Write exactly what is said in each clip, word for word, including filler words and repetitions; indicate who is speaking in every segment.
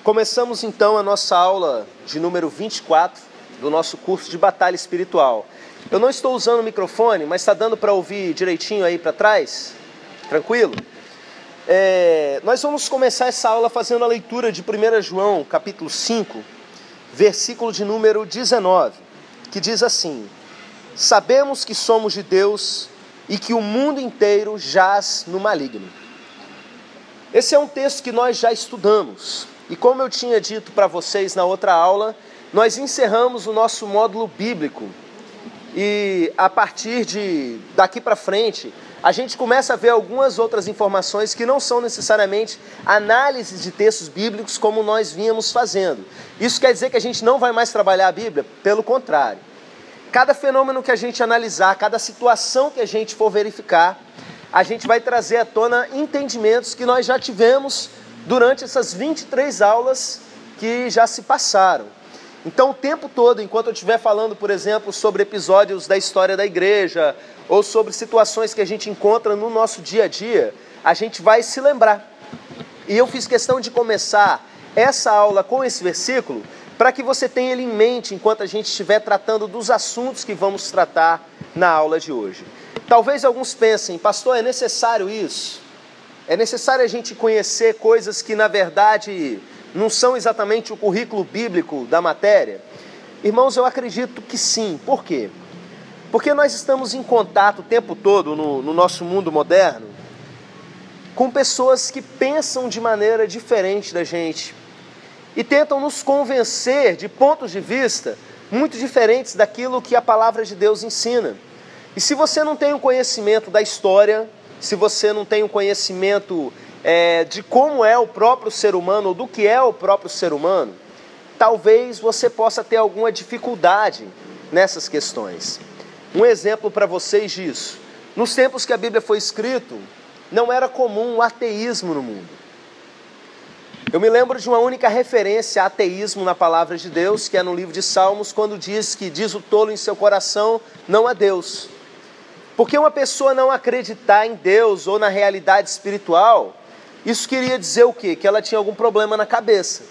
Speaker 1: Começamos então a nossa aula de número vinte e quatro do nosso curso de Batalha Espiritual. Eu não estou usando o microfone, mas está dando para ouvir direitinho aí para trás? Tranquilo? É, nós vamos começar essa aula fazendo a leitura de primeiro João, capítulo cinco, versículo de número dezenove, que diz assim: sabemos que somos de Deus e que o mundo inteiro jaz no maligno. Esse é um texto que nós já estudamos. E como eu tinha dito para vocês na outra aula, nós encerramos o nosso módulo bíblico. E a partir de daqui para frente, a gente começa a ver algumas outras informações que não são necessariamente análises de textos bíblicos como nós vínhamos fazendo. Isso quer dizer que a gente não vai mais trabalhar a Bíblia? Pelo contrário. Cada fenômeno que a gente analisar, cada situação que a gente for verificar, a gente vai trazer à tona entendimentos que nós já tivemos durante essas vinte e três aulas que já se passaram. Então, o tempo todo, enquanto eu estiver falando, por exemplo, sobre episódios da história da igreja, ou sobre situações que a gente encontra no nosso dia a dia, a gente vai se lembrar. E eu fiz questão de começar essa aula com esse versículo, para que você tenha ele em mente enquanto a gente estiver tratando dos assuntos que vamos tratar na aula de hoje. Talvez alguns pensem, pastor, é necessário isso? É necessário a gente conhecer coisas que, na verdade, não são exatamente o currículo bíblico da matéria? Irmãos, eu acredito que sim. Por quê? Porque nós estamos em contato o tempo todo no, no nosso mundo moderno com pessoas que pensam de maneira diferente da gente e tentam nos convencer de pontos de vista muito diferentes daquilo que a palavra de Deus ensina. E se você não tem um conhecimento da história, se você não tem um conhecimento é, de como é o próprio ser humano, ou do que é o próprio ser humano, talvez você possa ter alguma dificuldade nessas questões. Um exemplo para vocês disso: nos tempos que a Bíblia foi escrita, não era comum o ateísmo no mundo. Eu me lembro de uma única referência a ateísmo na palavra de Deus, que é no livro de Salmos, quando diz que diz o tolo em seu coração, não há Deus. Porque uma pessoa não acreditar em Deus ou na realidade espiritual, isso queria dizer o quê? Que ela tinha algum problema na cabeça.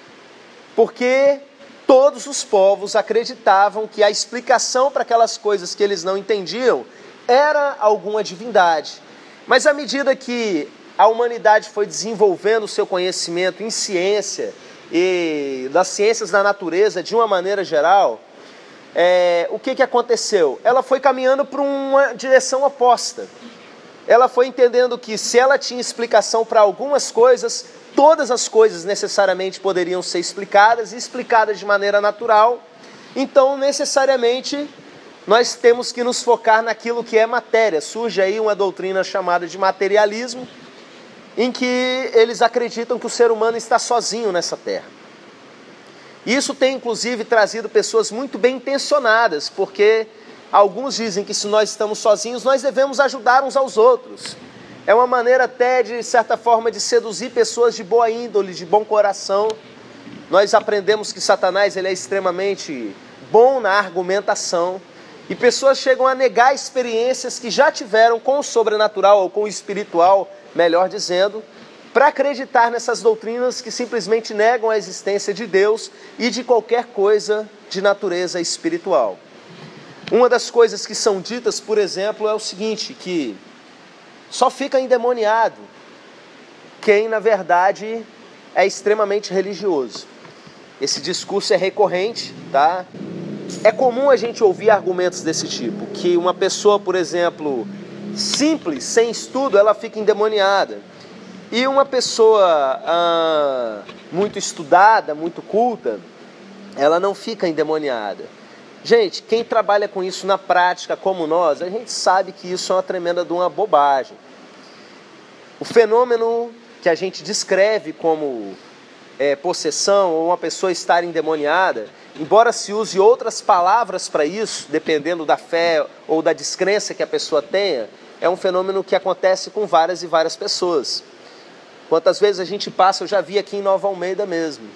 Speaker 1: Porque todos os povos acreditavam que a explicação para aquelas coisas que eles não entendiam era alguma divindade. Mas à medida que a humanidade foi desenvolvendo o seu conhecimento em ciência e das ciências da natureza de uma maneira geral, É, o que, que aconteceu? Ela foi caminhando para uma direção oposta. Ela foi entendendo que se ela tinha explicação para algumas coisas, todas as coisas necessariamente poderiam ser explicadas, e explicadas de maneira natural. Então, necessariamente, nós temos que nos focar naquilo que é matéria. Surge aí uma doutrina chamada de materialismo, em que eles acreditam que o ser humano está sozinho nessa terra. Isso tem, inclusive, trazido pessoas muito bem intencionadas, porque alguns dizem que se nós estamos sozinhos, nós devemos ajudar uns aos outros. É uma maneira até, de certa forma, de seduzir pessoas de boa índole, de bom coração. Nós aprendemos que Satanás ele é extremamente bom na argumentação, e pessoas chegam a negar experiências que já tiveram com o sobrenatural, ou com o espiritual, melhor dizendo, para acreditar nessas doutrinas que simplesmente negam a existência de Deus e de qualquer coisa de natureza espiritual. Uma das coisas que são ditas, por exemplo, é o seguinte, que só fica endemoniado quem, na verdade, é extremamente religioso. Esse discurso é recorrente, tá? É comum a gente ouvir argumentos desse tipo, que uma pessoa, por exemplo, simples, sem estudo, ela fica endemoniada. E uma pessoa ah, muito estudada, muito culta, ela não fica endemoniada. Gente, quem trabalha com isso na prática, como nós, a gente sabe que isso é uma tremenda de uma bobagem. O fenômeno que a gente descreve como é, possessão ou uma pessoa estar endemoniada, embora se use outras palavras para isso, dependendo da fé ou da descrença que a pessoa tenha, é um fenômeno que acontece com várias e várias pessoas. Quantas vezes a gente passa, eu já vi aqui em Nova Almeida mesmo,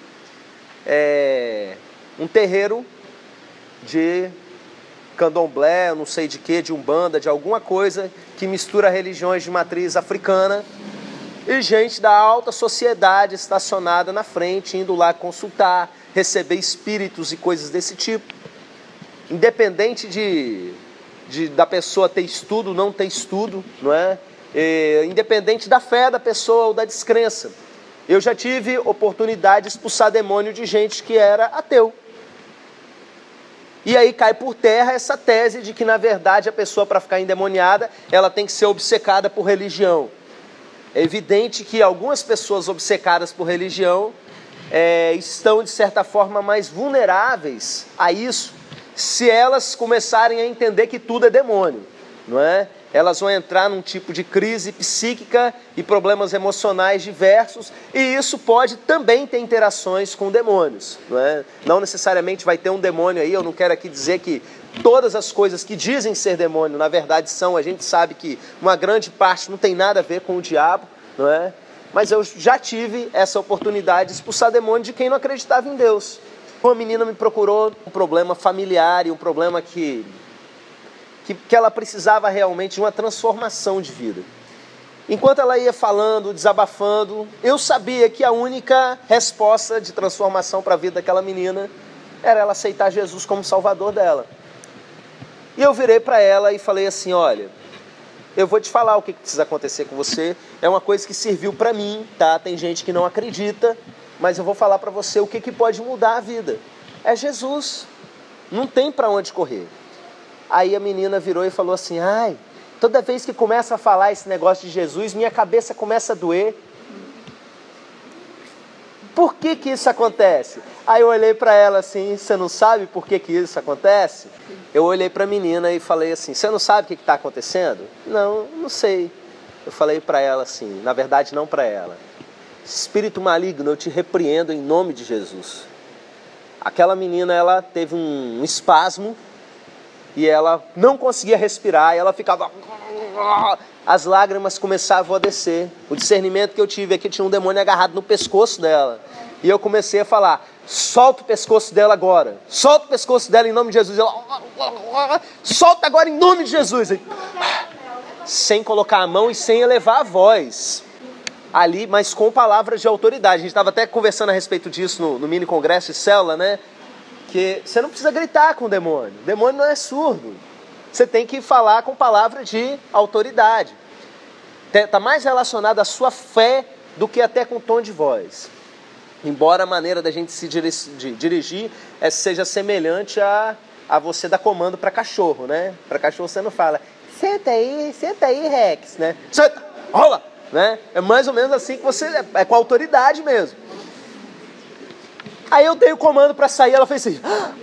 Speaker 1: é, um terreiro de candomblé, não sei de quê, de umbanda, de alguma coisa que mistura religiões de matriz africana, e gente da alta sociedade estacionada na frente, indo lá consultar, receber espíritos e coisas desse tipo. Independente de, de da pessoa ter estudo ou não ter estudo, não é? E, independente da fé da pessoa ou da descrença. Eu já tive oportunidade de expulsar demônio de gente que era ateu. E aí cai por terra essa tese de que, na verdade, a pessoa, para ficar endemoniada, ela tem que ser obcecada por religião. É evidente que algumas pessoas obcecadas por religião é, estão, de certa forma, mais vulneráveis a isso, se elas começarem a entender que tudo é demônio, não é? Elas vão entrar num tipo de crise psíquica e problemas emocionais diversos, e isso pode também ter interações com demônios, não é? Não necessariamente vai ter um demônio aí, eu não quero aqui dizer que todas as coisas que dizem ser demônio, na verdade são, a gente sabe que uma grande parte não tem nada a ver com o diabo, não é? Mas eu já tive essa oportunidade de expulsar demônio de quem não acreditava em Deus. Uma menina me procurou um problema familiar e um problema que... Que, que ela precisava realmente de uma transformação de vida. Enquanto ela ia falando, desabafando, eu sabia que a única resposta de transformação para a vida daquela menina era ela aceitar Jesus como Salvador dela. E eu virei para ela e falei assim, olha, eu vou te falar o que precisa acontecer com você, é uma coisa que serviu para mim, tá? Tem gente que não acredita, mas eu vou falar para você o que, que pode mudar a vida. É Jesus, não tem para onde correr. Aí a menina virou e falou assim, ai, toda vez que começa a falar esse negócio de Jesus, minha cabeça começa a doer. Por que que isso acontece? Aí eu olhei para ela assim, você não sabe por que que isso acontece? Eu olhei para a menina e falei assim, você não sabe o que está acontecendo? Não, não sei. Eu falei para ela assim, na verdade não para ela. Espírito maligno, eu te repreendo em nome de Jesus. Aquela menina, ela teve um, um espasmo, e ela não conseguia respirar, e ela ficava... As lágrimas começavam a descer. O discernimento que eu tive é que tinha um demônio agarrado no pescoço dela. E eu comecei a falar, solta o pescoço dela agora. Solta o pescoço dela em nome de Jesus. Ela, solta agora em nome de Jesus. Sem colocar a mão e sem elevar a voz. Ali, mas com palavras de autoridade. A gente estava até conversando a respeito disso no, no mini congresso de célula, né? Que você não precisa gritar com o demônio. O demônio não é surdo. Você tem que falar com palavra de autoridade. Está mais relacionado à sua fé do que até com tom de voz. Embora a maneira da gente se dirigir seja semelhante a, a você dar comando para cachorro, né? Para cachorro você não fala, senta aí, senta aí, Rex, né? Senta, rola, né? É mais ou menos assim que você... É, é com autoridade mesmo. Aí eu dei o comando para sair, ela fez assim,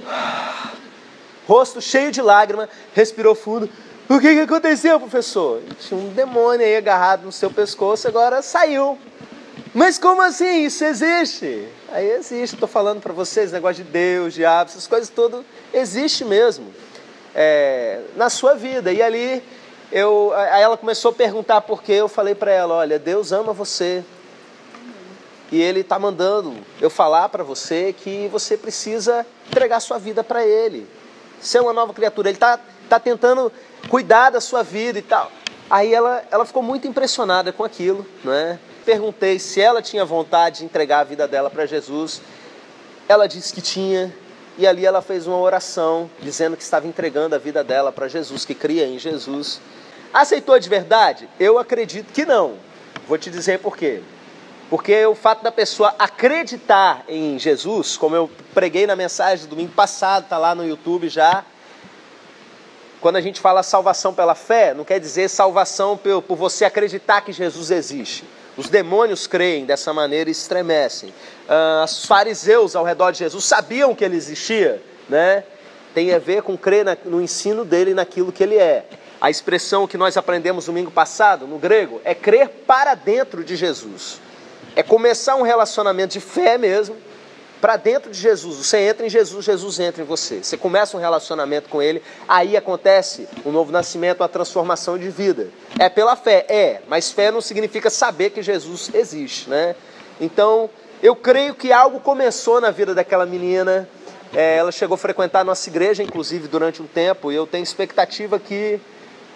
Speaker 1: rosto cheio de lágrima, respirou fundo. O que que aconteceu, professor? Tinha um demônio aí agarrado no seu pescoço, agora saiu. Mas como assim? Isso existe? Aí existe, estou falando para vocês, negócio de Deus, diabo, essas coisas todas, existe mesmo é, na sua vida. E ali, eu, aí ela começou a perguntar por quê, eu falei para ela, olha, Deus ama você. E Ele está mandando eu falar para você que você precisa entregar sua vida para Ele. Ser uma nova criatura. Ele está tá tentando cuidar da sua vida e tal. Aí ela, ela ficou muito impressionada com aquilo, né? Perguntei se ela tinha vontade de entregar a vida dela para Jesus. Ela disse que tinha. E ali ela fez uma oração dizendo que estava entregando a vida dela para Jesus, que cria em Jesus. Aceitou de verdade? Eu acredito que não. Vou te dizer por quê. Porque o fato da pessoa acreditar em Jesus, como eu preguei na mensagem do domingo passado, está lá no YouTube já. Quando a gente fala salvação pela fé, não quer dizer salvação por, por você acreditar que Jesus existe. Os demônios creem dessa maneira e estremecem. Ah, os fariseus ao redor de Jesus sabiam que ele existia, né? Tem a ver com crer na, no ensino dele, naquilo que ele é. A expressão que nós aprendemos domingo passado, no grego, é crer para dentro de Jesus. É começar um relacionamento de fé mesmo, para dentro de Jesus. Você entra em Jesus, Jesus entra em você. Você começa um relacionamento com Ele, aí acontece um novo nascimento, uma transformação de vida. É pela fé? É, mas fé não significa saber que Jesus existe, né? Então, eu creio que algo começou na vida daquela menina. É, ela chegou a frequentar a nossa igreja, inclusive, durante um tempo, e eu tenho expectativa que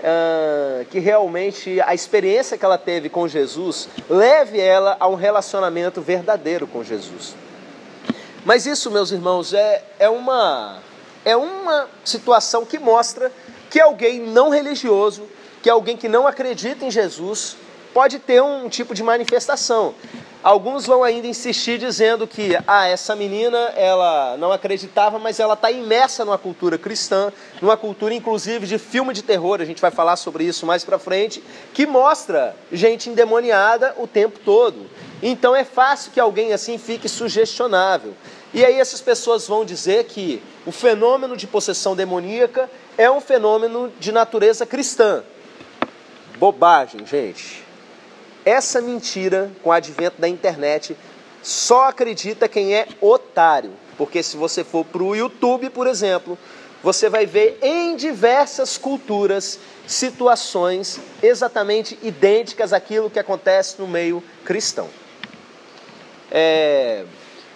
Speaker 1: uh, que realmente a experiência que ela teve com Jesus leve ela a um relacionamento verdadeiro com Jesus. Mas isso, meus irmãos, é, é, uma, é uma situação que mostra que alguém não religioso, que alguém que não acredita em Jesus, pode ter um tipo de manifestação. Alguns vão ainda insistir dizendo que ah, essa menina ela não acreditava, mas ela está imersa numa cultura cristã, numa cultura inclusive de filme de terror, a gente vai falar sobre isso mais pra frente, que mostra gente endemoniada o tempo todo. Então é fácil que alguém assim fique sugestionável. E aí essas pessoas vão dizer que o fenômeno de possessão demoníaca é um fenômeno de natureza cristã. Bobagem, gente. Essa mentira, com o advento da internet, só acredita quem é otário. Porque se você for para o YouTube, por exemplo, você vai ver em diversas culturas situações exatamente idênticas àquilo que acontece no meio cristão. É...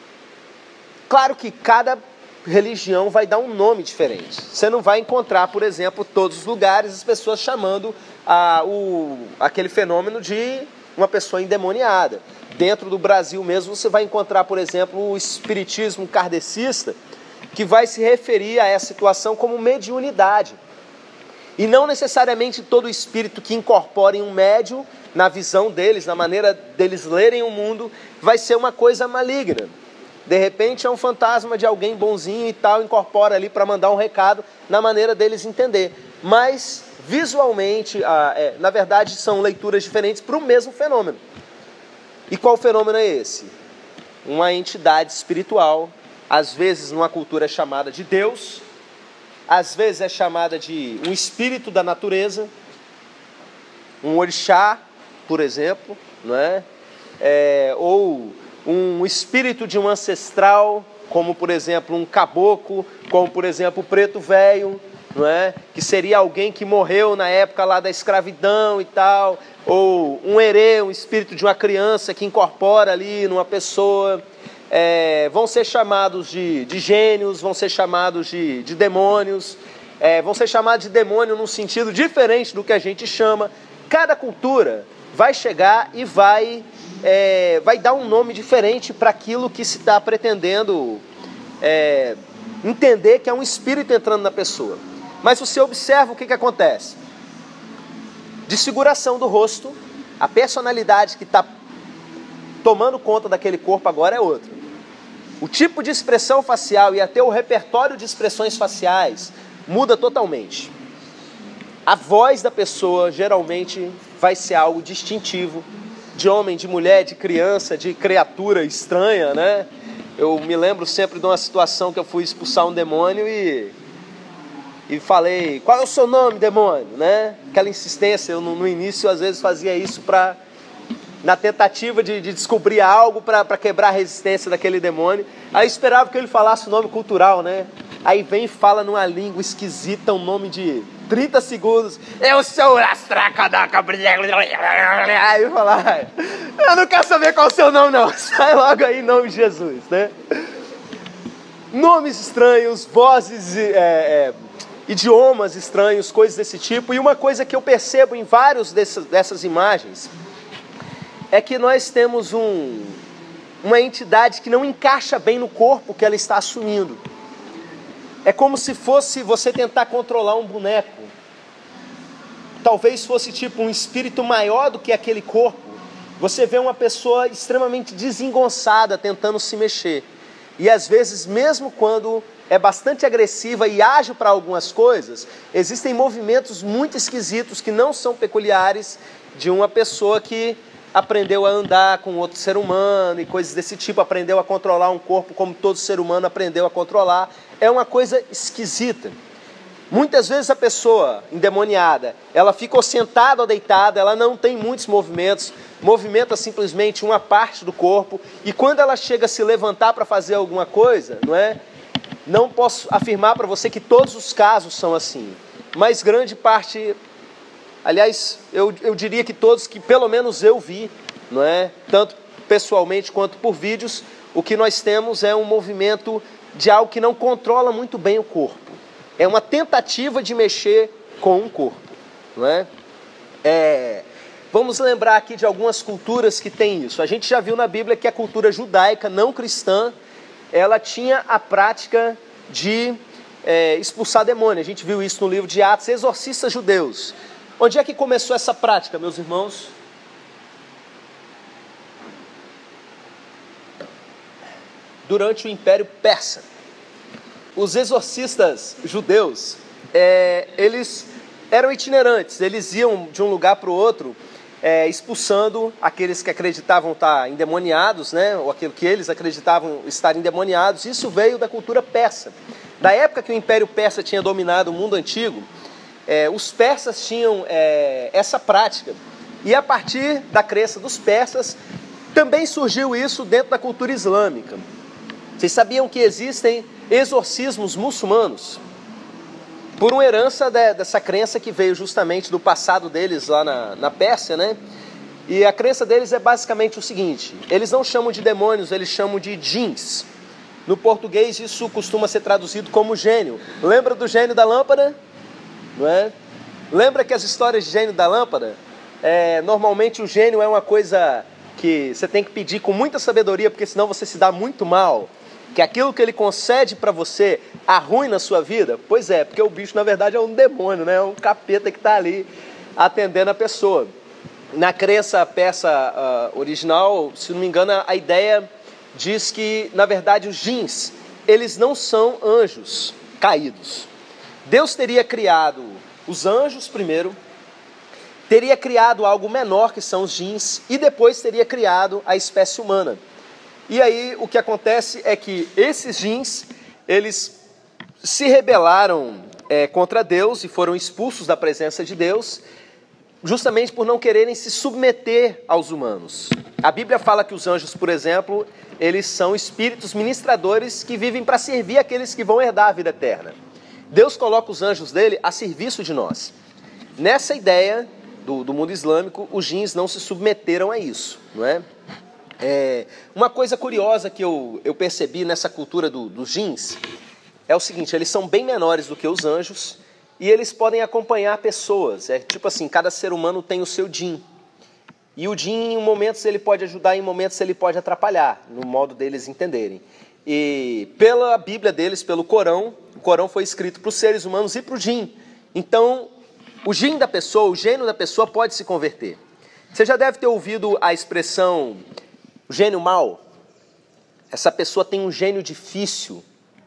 Speaker 1: Claro que cada religião vai dar um nome diferente. Você não vai encontrar, por exemplo, todos os lugares as pessoas chamando a, o, aquele fenômeno de uma pessoa endemoniada. Dentro do Brasil mesmo você vai encontrar, por exemplo, o espiritismo kardecista, que vai se referir a essa situação como mediunidade. E não necessariamente todo espírito que incorpora em um médium, na visão deles, na maneira deles lerem o mundo, vai ser uma coisa maligna. De repente é um fantasma de alguém bonzinho e tal, incorpora ali para mandar um recado na maneira deles entender. Mas visualmente, ah, é, na verdade, são leituras diferentes para o mesmo fenômeno. E qual fenômeno é esse? Uma entidade espiritual, às vezes numa cultura é chamada de Deus, às vezes é chamada de um espírito da natureza, um orixá, por exemplo, não é? É, ou um espírito de um ancestral, como por exemplo um caboclo, como por exemplo o preto velho, não é? Que seria alguém que morreu na época lá da escravidão e tal, ou um herê, um espírito de uma criança que incorpora ali numa pessoa. É, vão ser chamados de, de gênios, vão ser chamados de, de demônios, é, vão ser chamados de demônio num sentido diferente do que a gente chama. Cada cultura vai chegar e vai, é, vai dar um nome diferente para aquilo que se está pretendendo é, entender que é um espírito entrando na pessoa. Mas você observa o que, que acontece. Desfiguração do rosto, a personalidade que está tomando conta daquele corpo agora é outra. O tipo de expressão facial e até o repertório de expressões faciais muda totalmente. A voz da pessoa geralmente vai ser algo distintivo, de homem, de mulher, de criança, de criatura estranha, né? Eu me lembro sempre de uma situação que eu fui expulsar um demônio e, e falei, qual é o seu nome, demônio? Né? Aquela insistência, eu no, no início às vezes fazia isso pra, na tentativa de, de descobrir algo para quebrar a resistência daquele demônio. Aí eu esperava que ele falasse o nome cultural, né? Aí vem e fala numa língua esquisita um nome de trinta segundos. Eu sou Astracadaca. Aí eu falo, eu não quero saber qual é o seu nome não. Sai logo aí em nome de Jesus, né? Nomes estranhos, vozes, é, é, idiomas estranhos, coisas desse tipo. E uma coisa que eu percebo em várias dessas, dessas imagens é que nós temos um, uma entidade que não encaixa bem no corpo que ela está assumindo. É como se fosse você tentar controlar um boneco. Talvez fosse tipo um espírito maior do que aquele corpo. Você vê uma pessoa extremamente desengonçada tentando se mexer. E às vezes, mesmo quando é bastante agressiva e ágil para algumas coisas, existem movimentos muito esquisitos que não são peculiares de uma pessoa que aprendeu a andar com outro ser humano e coisas desse tipo, aprendeu a controlar um corpo como todo ser humano aprendeu a controlar. É uma coisa esquisita. Muitas vezes a pessoa endemoniada, ela fica sentada ou deitada, ela não tem muitos movimentos, movimenta simplesmente uma parte do corpo, e quando ela chega a se levantar para fazer alguma coisa, não é? Não posso afirmar para você que todos os casos são assim, mas grande parte, aliás, eu, eu diria que todos que pelo menos eu vi, não é? Tanto pessoalmente quanto por vídeos, o que nós temos é um movimento de algo que não controla muito bem o corpo. É uma tentativa de mexer com o corpo. não é? É, vamos lembrar aqui de algumas culturas que tem isso. A gente já viu na Bíblia que a cultura judaica não cristã, ela tinha a prática de é, expulsar demônio. A gente viu isso no livro de Atos, exorcistas judeus. Onde é que começou essa prática, meus irmãos? Durante o Império Persa. Os exorcistas judeus, é, eles eram itinerantes, eles iam de um lugar para o outro, é, expulsando aqueles que acreditavam estar endemoniados, né, ou aquilo que eles acreditavam estar endemoniados. Isso veio da cultura persa. Da época que o Império Persa tinha dominado o mundo antigo, é, os persas tinham é, essa prática. E a partir da crença dos persas, também surgiu isso dentro da cultura islâmica. Vocês sabiam que existem exorcismos muçulmanos? Por uma herança de, dessa crença que veio justamente do passado deles lá na, na Pérsia, né? E a crença deles é basicamente o seguinte: eles não chamam de demônios, eles chamam de djinns. No português isso costuma ser traduzido como gênio. Lembra do gênio da lâmpada? Não é? Lembra que as histórias de gênio da lâmpada? É, normalmente o gênio é uma coisa que você tem que pedir com muita sabedoria, porque senão você se dá muito mal. Que aquilo que ele concede para você arruina a sua vida? Pois é, porque o bicho na verdade é um demônio, né? É um capeta que está ali atendendo a pessoa. Na crença persa uh, original, se não me engano, a ideia diz que na verdade os djinns, eles não são anjos caídos. Deus teria criado os anjos primeiro, teria criado algo menor que são os djinns e depois teria criado a espécie humana. E aí o que acontece é que esses djinns, eles se rebelaram é, contra Deus e foram expulsos da presença de Deus, justamente por não quererem se submeter aos humanos. A Bíblia fala que os anjos, por exemplo, eles são espíritos ministradores que vivem para servir aqueles que vão herdar a vida eterna. Deus coloca os anjos dele a serviço de nós. Nessa ideia do, do mundo islâmico, os djinns não se submeteram a isso, não é? É, uma coisa curiosa que eu, eu percebi nessa cultura do, dos djinns é o seguinte: eles são bem menores do que os anjos e eles podem acompanhar pessoas. É tipo assim, cada ser humano tem o seu djinn. E o djinn, em momentos ele pode ajudar, em momentos ele pode atrapalhar, no modo deles entenderem. E pela Bíblia deles, pelo Corão, o Corão foi escrito para os seres humanos e para o djinn. Então, o djinn da pessoa, o gênio da pessoa pode se converter. Você já deve ter ouvido a expressão o gênio mau. Essa pessoa tem um gênio difícil.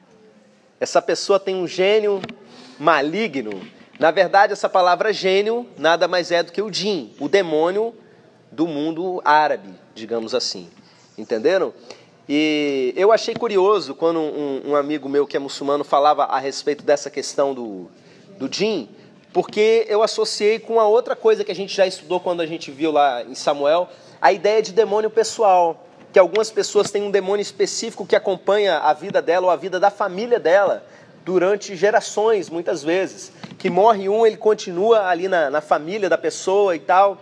Speaker 1: Essa pessoa tem um gênio maligno. Na verdade, essa palavra gênio nada mais é do que o djinn, o demônio do mundo árabe, digamos assim. Entenderam? E eu achei curioso quando um, um amigo meu que é muçulmano falava a respeito dessa questão do, do djinn, porque eu associei com a outra coisa que a gente já estudou quando a gente viu lá em Samuel, a ideia de demônio pessoal, que algumas pessoas têm um demônio específico que acompanha a vida dela ou a vida da família dela durante gerações, muitas vezes. Que morre um, ele continua ali na, na família da pessoa e tal.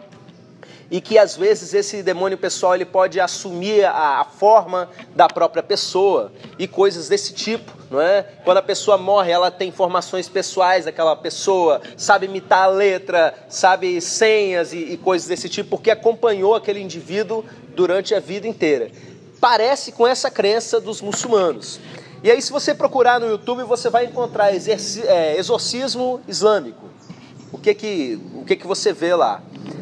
Speaker 1: E que às vezes esse demônio pessoal ele pode assumir a, a forma da própria pessoa e coisas desse tipo, não é? Quando a pessoa morre, ela tem informações pessoais daquela pessoa, sabe imitar a letra, sabe senhas e, e coisas desse tipo, porque acompanhou aquele indivíduo durante a vida inteira. Parece com essa crença dos muçulmanos. E aí se você procurar no YouTube, você vai encontrar exerci- é, exorcismo islâmico. O que que, o que que você vê lá?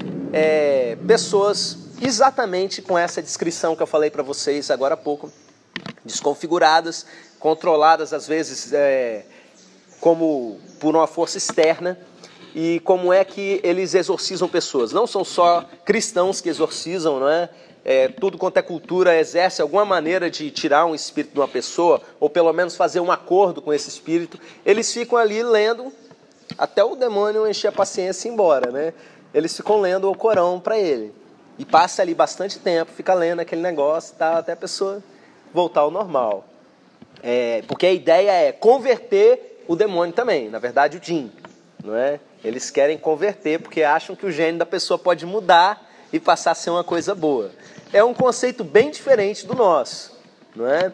Speaker 1: É, pessoas exatamente com essa descrição que eu falei para vocês agora há pouco, desconfiguradas, controladas às vezes é, como por uma força externa. E como é que eles exorcizam pessoas? Não são só cristãos que exorcizam, não é? É, tudo quanto é cultura exerce alguma maneira de tirar um espírito de uma pessoa, ou pelo menos fazer um acordo com esse espírito. Eles ficam ali lendo até o demônio encher a paciência e ir embora, né? Eles ficam lendo o Corão para ele. E passa ali bastante tempo, fica lendo aquele negócio, tá, até a pessoa voltar ao normal. É, porque a ideia é converter o demônio também, na verdade o djinn, não é? Eles querem converter porque acham que o gênio da pessoa pode mudar e passar a ser uma coisa boa. É um conceito bem diferente do nosso, não é?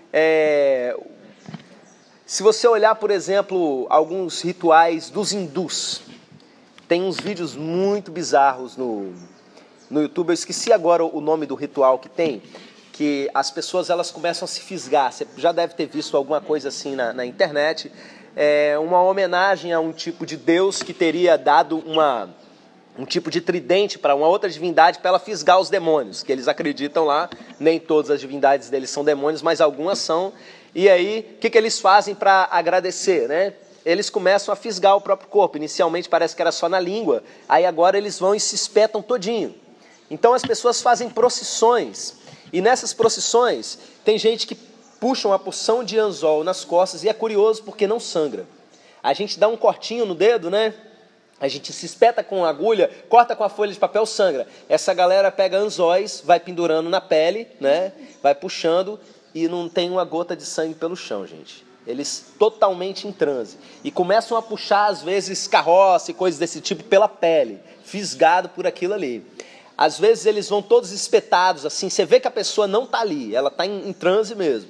Speaker 1: É... Se você olhar, por exemplo, alguns rituais dos hindus, Tem uns vídeos muito bizarros no, no YouTube. Eu esqueci agora o nome do ritual que tem, que as pessoas elas começam a se fisgar. Você já deve ter visto alguma coisa assim na, na internet. É uma homenagem a um tipo de Deus que teria dado uma, um tipo de tridente para uma outra divindade para ela fisgar os demônios, que eles acreditam lá. Nem todas as divindades deles são demônios, mas algumas são. E aí, o que, que eles fazem para agradecer, né? Eles começam a fisgar o próprio corpo. Inicialmente parece que era só na língua, aí agora eles vão e se espetam todinho. Então as pessoas fazem procissões, e nessas procissões tem gente que puxa uma porção de anzol nas costas, e é curioso porque não sangra. A gente dá um cortinho no dedo, né? A gente se espeta com agulha, corta com a folha de papel, sangra. Essa galera pega anzóis, vai pendurando na pele, né? Vai puxando, e não tem uma gota de sangue pelo chão, gente. Eles totalmente em transe. E começam a puxar, às vezes, carroça e coisas desse tipo pela pele, fisgado por aquilo ali. Às vezes eles vão todos espetados, assim, você vê que a pessoa não está ali, ela está em, em transe mesmo.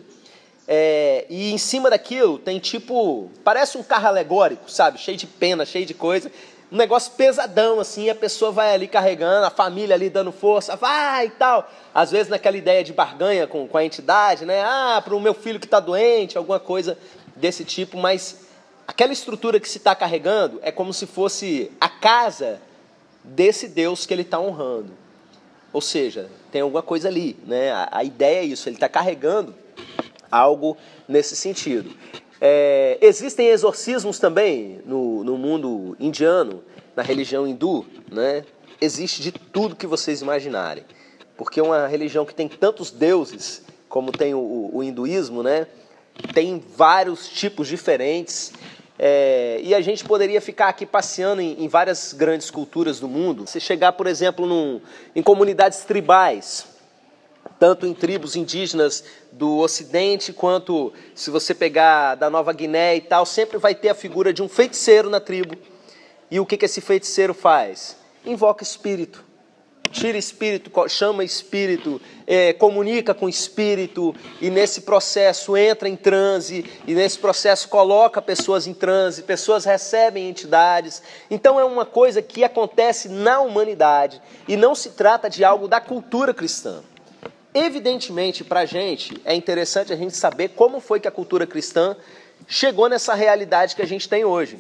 Speaker 1: É, e em cima daquilo tem tipo, parece um carro alegórico, sabe? Cheio de pena, cheio de coisa. Um negócio pesadão, assim, a pessoa vai ali carregando, a família ali dando força, vai e tal. Às vezes naquela ideia de barganha com, com a entidade, né? Ah, para o meu filho que está doente, alguma coisa desse tipo. Mas aquela estrutura que se está carregando é como se fosse a casa desse Deus que ele está honrando. Ou seja, tem alguma coisa ali, né? A, a ideia é isso, ele está carregando algo nesse sentido. É, existem exorcismos também no, no mundo indiano, na religião hindu, né? Existe de tudo que vocês imaginarem. Porque uma religião que tem tantos deuses, como tem o, o hinduísmo, né? Tem vários tipos diferentes. É, e a gente poderia ficar aqui passeando em, em várias grandes culturas do mundo. Se chegar, por exemplo, num, em comunidades tribais, tanto em tribos indígenas do Ocidente, quanto se você pegar da Nova Guiné e tal, sempre vai ter a figura de um feiticeiro na tribo. E o que, que esse feiticeiro faz? Invoca espírito. Tira espírito, chama espírito, é, comunica com espírito, e nesse processo entra em transe, e nesse processo coloca pessoas em transe, pessoas recebem entidades. Então é uma coisa que acontece na humanidade, e não se trata de algo da cultura cristã. Evidentemente, para a gente, é interessante a gente saber como foi que a cultura cristã chegou nessa realidade que a gente tem hoje.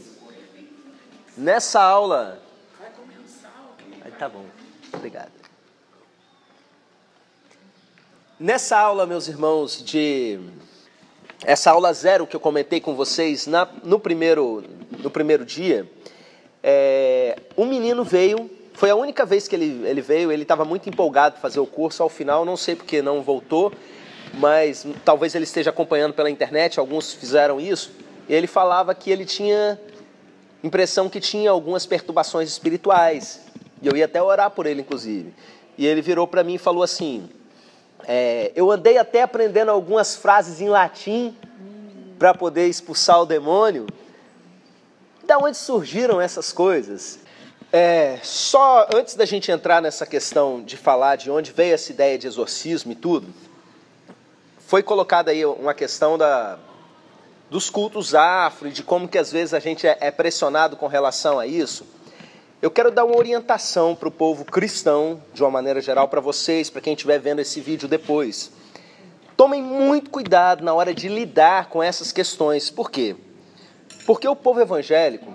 Speaker 1: Nessa aula... Aí tá bom, obrigado. Nessa aula, meus irmãos, de... Essa aula zero que eu comentei com vocês na, no, primeiro, no primeiro dia, é, um menino veio... Foi a única vez que ele, ele veio, ele estava muito empolgado para fazer o curso. Ao final, não sei porque não voltou, mas talvez ele esteja acompanhando pela internet, alguns fizeram isso. E ele falava que ele tinha impressão que tinha algumas perturbações espirituais. E eu ia até orar por ele, inclusive. E ele virou para mim e falou assim, é, eu andei até aprendendo algumas frases em latim para poder expulsar o demônio. Da onde surgiram essas coisas? É, só antes da gente entrar nessa questão de falar de onde veio essa ideia de exorcismo e tudo, foi colocada aí uma questão da, dos cultos afro e de como que às vezes a gente é, é pressionado com relação a isso. Eu quero dar uma orientação para o povo cristão, de uma maneira geral, para vocês, para quem estiver vendo esse vídeo depois. Tomem muito cuidado na hora de lidar com essas questões. Por quê? Porque o povo evangélico,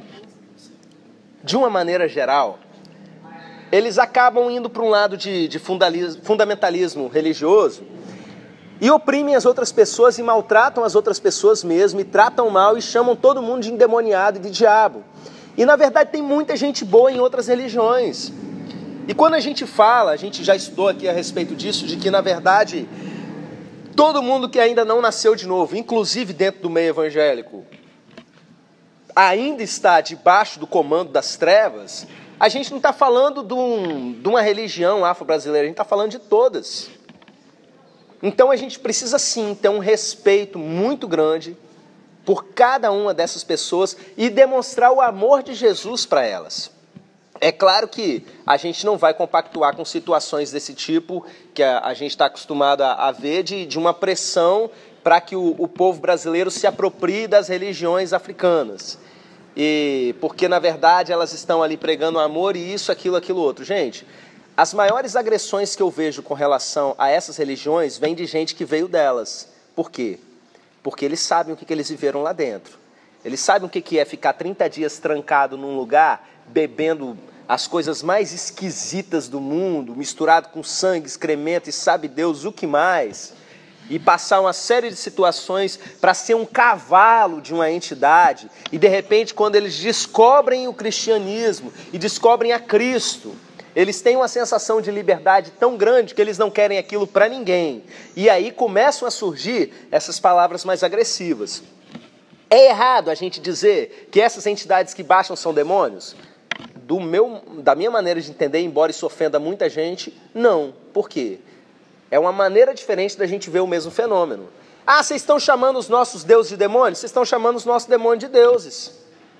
Speaker 1: de uma maneira geral, eles acabam indo para um lado de, de fundamentalismo religioso e oprimem as outras pessoas e maltratam as outras pessoas mesmo, e tratam mal e chamam todo mundo de endemoniado e de diabo. E na verdade tem muita gente boa em outras religiões. E quando a gente fala, a gente já estudou aqui a respeito disso, de que na verdade todo mundo que ainda não nasceu de novo, inclusive dentro do meio evangélico, ainda está debaixo do comando das trevas, a gente não está falando de, um, de uma religião afro-brasileira, a gente está falando de todas. Então a gente precisa sim ter um respeito muito grande por cada uma dessas pessoas e demonstrar o amor de Jesus para elas. É claro que a gente não vai compactuar com situações desse tipo que a, a gente está acostumado a, a ver, de, de uma pressão para que o, o povo brasileiro se aproprie das religiões africanas. e porque na verdade elas estão ali pregando amor e isso, aquilo, aquilo outro. Gente, as maiores agressões que eu vejo com relação a essas religiões vêm de gente que veio delas. Por quê? Porque eles sabem o que, que eles viveram lá dentro. Eles sabem o que, que é ficar trinta dias trancado num lugar, bebendo as coisas mais esquisitas do mundo, misturado com sangue, excremento e sabe Deus o que mais, e passar uma série de situações para ser um cavalo de uma entidade, e de repente quando eles descobrem o cristianismo e descobrem a Cristo, eles têm uma sensação de liberdade tão grande que eles não querem aquilo para ninguém, e aí começam a surgir essas palavras mais agressivas. É errado a gente dizer que essas entidades que baixam são demônios? Do meu, da minha maneira de entender, embora isso ofenda muita gente, não. Por quê? É uma maneira diferente da gente ver o mesmo fenômeno. Ah, vocês estão chamando os nossos deuses de demônios? Vocês estão chamando os nossos demônios de deuses.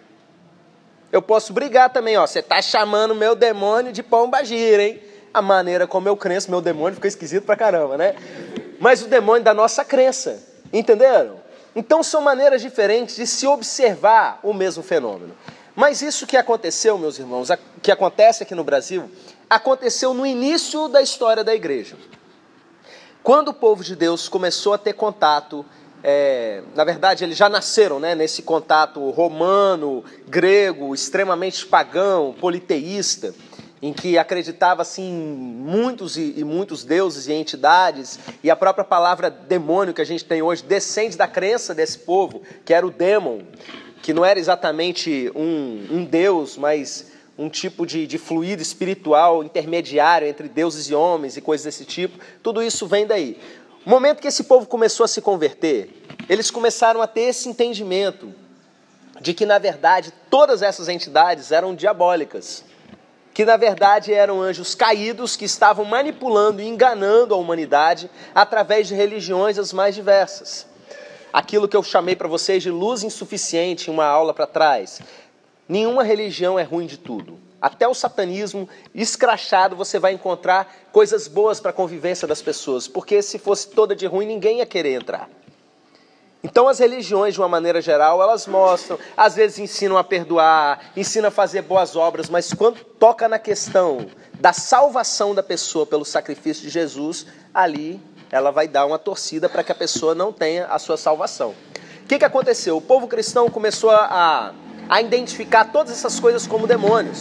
Speaker 1: Eu posso brigar também, ó. Você está chamando o meu demônio de pombagira, hein? A maneira como eu crenço, meu demônio fica esquisito pra caramba, né? Mas o demônio da nossa crença, entenderam? Então são maneiras diferentes de se observar o mesmo fenômeno. Mas isso que aconteceu, meus irmãos, que acontece aqui no Brasil, aconteceu no início da história da igreja. Quando o povo de Deus começou a ter contato, é, na verdade eles já nasceram, né, nesse contato romano, grego, extremamente pagão, politeísta, em que acreditava assim muitos e, e muitos deuses e entidades, e a própria palavra demônio que a gente tem hoje descende da crença desse povo, que era o demon, que não era exatamente um, um deus, mas um tipo de, de fluido espiritual intermediário entre deuses e homens e coisas desse tipo. Tudo isso vem daí. O momento que esse povo começou a se converter, eles começaram a ter esse entendimento de que, na verdade, todas essas entidades eram diabólicas, que, na verdade, eram anjos caídos que estavam manipulando e enganando a humanidade através de religiões as mais diversas. Aquilo que eu chamei para vocês de luz insuficiente em uma aula para trás. Nenhuma religião é ruim de tudo. Até o satanismo escrachado você vai encontrar coisas boas para a convivência das pessoas, porque se fosse toda de ruim ninguém ia querer entrar. Então as religiões, de uma maneira geral, elas mostram, às vezes ensinam a perdoar, ensinam a fazer boas obras, mas quando toca na questão da salvação da pessoa pelo sacrifício de Jesus, ali ela vai dar uma torcida para que a pessoa não tenha a sua salvação. O que, que aconteceu? O povo cristão começou a, a identificar todas essas coisas como demônios.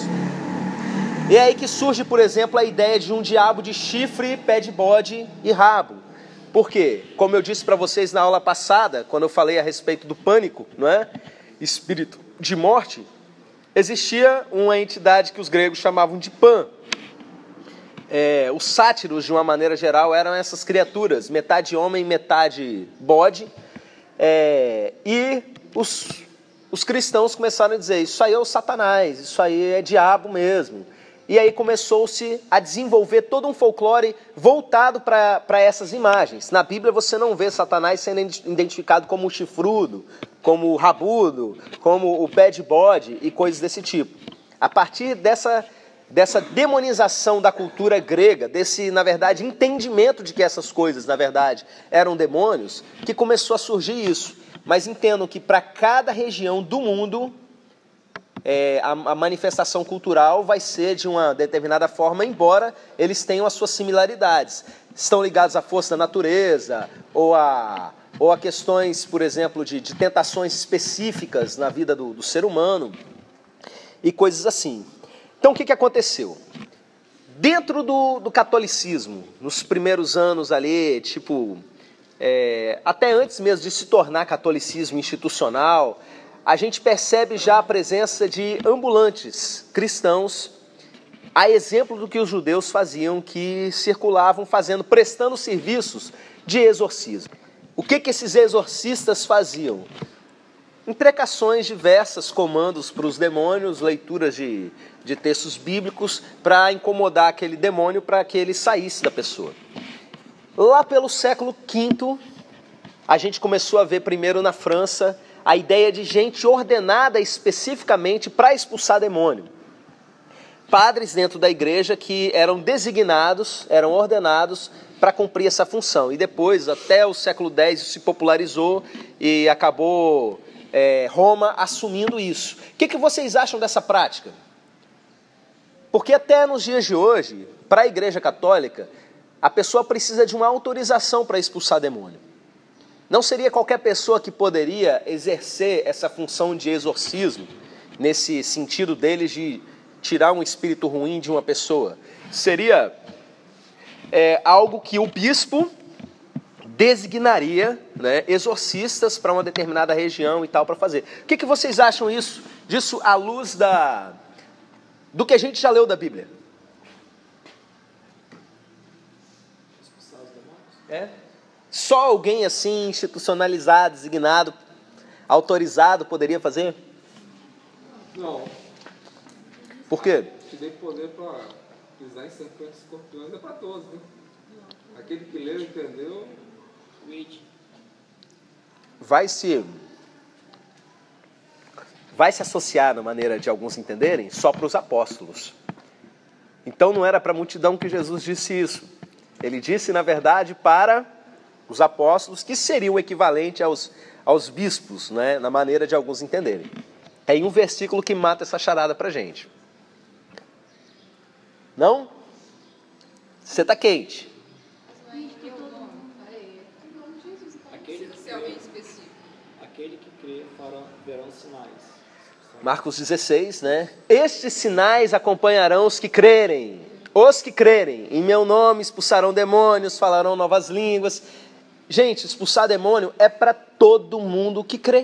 Speaker 1: E é aí que surge, por exemplo, a ideia de um diabo de chifre, pé de bode e rabo. Por quê? Como eu disse para vocês na aula passada, quando eu falei a respeito do pânico, não é? Espírito de morte, existia uma entidade que os gregos chamavam de Pan. É, os sátiros, de uma maneira geral, eram essas criaturas, metade homem, metade bode, é, e os, os cristãos começaram a dizer, isso aí é o Satanás, isso aí é diabo mesmo. E aí começou-se a desenvolver todo um folclore voltado para essas imagens. Na Bíblia você não vê Satanás sendo identificado como o chifrudo, como o rabudo, como o pé de bode e coisas desse tipo. A partir dessa... dessa demonização da cultura grega, desse, na verdade, entendimento de que essas coisas, na verdade, eram demônios, que começou a surgir isso. Mas entendam que para cada região do mundo, é, a, a manifestação cultural vai ser de uma determinada forma, embora eles tenham as suas similaridades. Estão ligados à força da natureza, ou a, ou a questões, por exemplo, de, de tentações específicas na vida do, do ser humano, e coisas assim. Então, o que, que aconteceu? Dentro do, do catolicismo, nos primeiros anos ali, tipo, é, até antes mesmo de se tornar catolicismo institucional, a gente percebe já a presença de ambulantes cristãos, a exemplo do que os judeus faziam, que circulavam fazendo, prestando serviços de exorcismo. O que, que esses exorcistas faziam? Imprecações diversas, comandos para os demônios, leituras de, de textos bíblicos para incomodar aquele demônio para que ele saísse da pessoa. Lá pelo século quinto, a gente começou a ver primeiro na França a ideia de gente ordenada especificamente para expulsar demônio. Padres dentro da igreja que eram designados, eram ordenados para cumprir essa função. E depois, até o século dez, isso se popularizou e acabou é, Roma assumindo isso. O que, que vocês acham dessa prática? Porque até nos dias de hoje, para a Igreja Católica, a pessoa precisa de uma autorização para expulsar demônio. Não seria qualquer pessoa que poderia exercer essa função de exorcismo, nesse sentido deles de tirar um espírito ruim de uma pessoa. Seria é, algo que o bispo designaria, né, exorcistas para uma determinada região e tal para fazer. O que, que vocês acham isso, disso à luz da, do que a gente já leu da Bíblia? É? Só alguém assim, institucionalizado, designado, autorizado, poderia fazer?
Speaker 2: Não.
Speaker 1: Por quê?
Speaker 2: Te dei poder para pisar em serpentes e escorpiões, é para todos, né? Aquele que leu, entendeu?
Speaker 1: Vai se, vai se associar, na maneira de alguns entenderem, só para os apóstolos. Então não era para a multidão que Jesus disse isso. Ele disse, na verdade, para os apóstolos, que seria o equivalente aos, aos bispos, né, na maneira de alguns entenderem. Tem um versículo que mata essa charada para a gente. Não? Você está quente.
Speaker 3: Aquele que crê farão, verão sinais.
Speaker 1: Marcos dezesseis, né? Estes sinais acompanharão os que crerem. Os que crerem. Em meu nome expulsarão demônios, falarão novas línguas. Gente, expulsar demônio é para todo mundo que crê.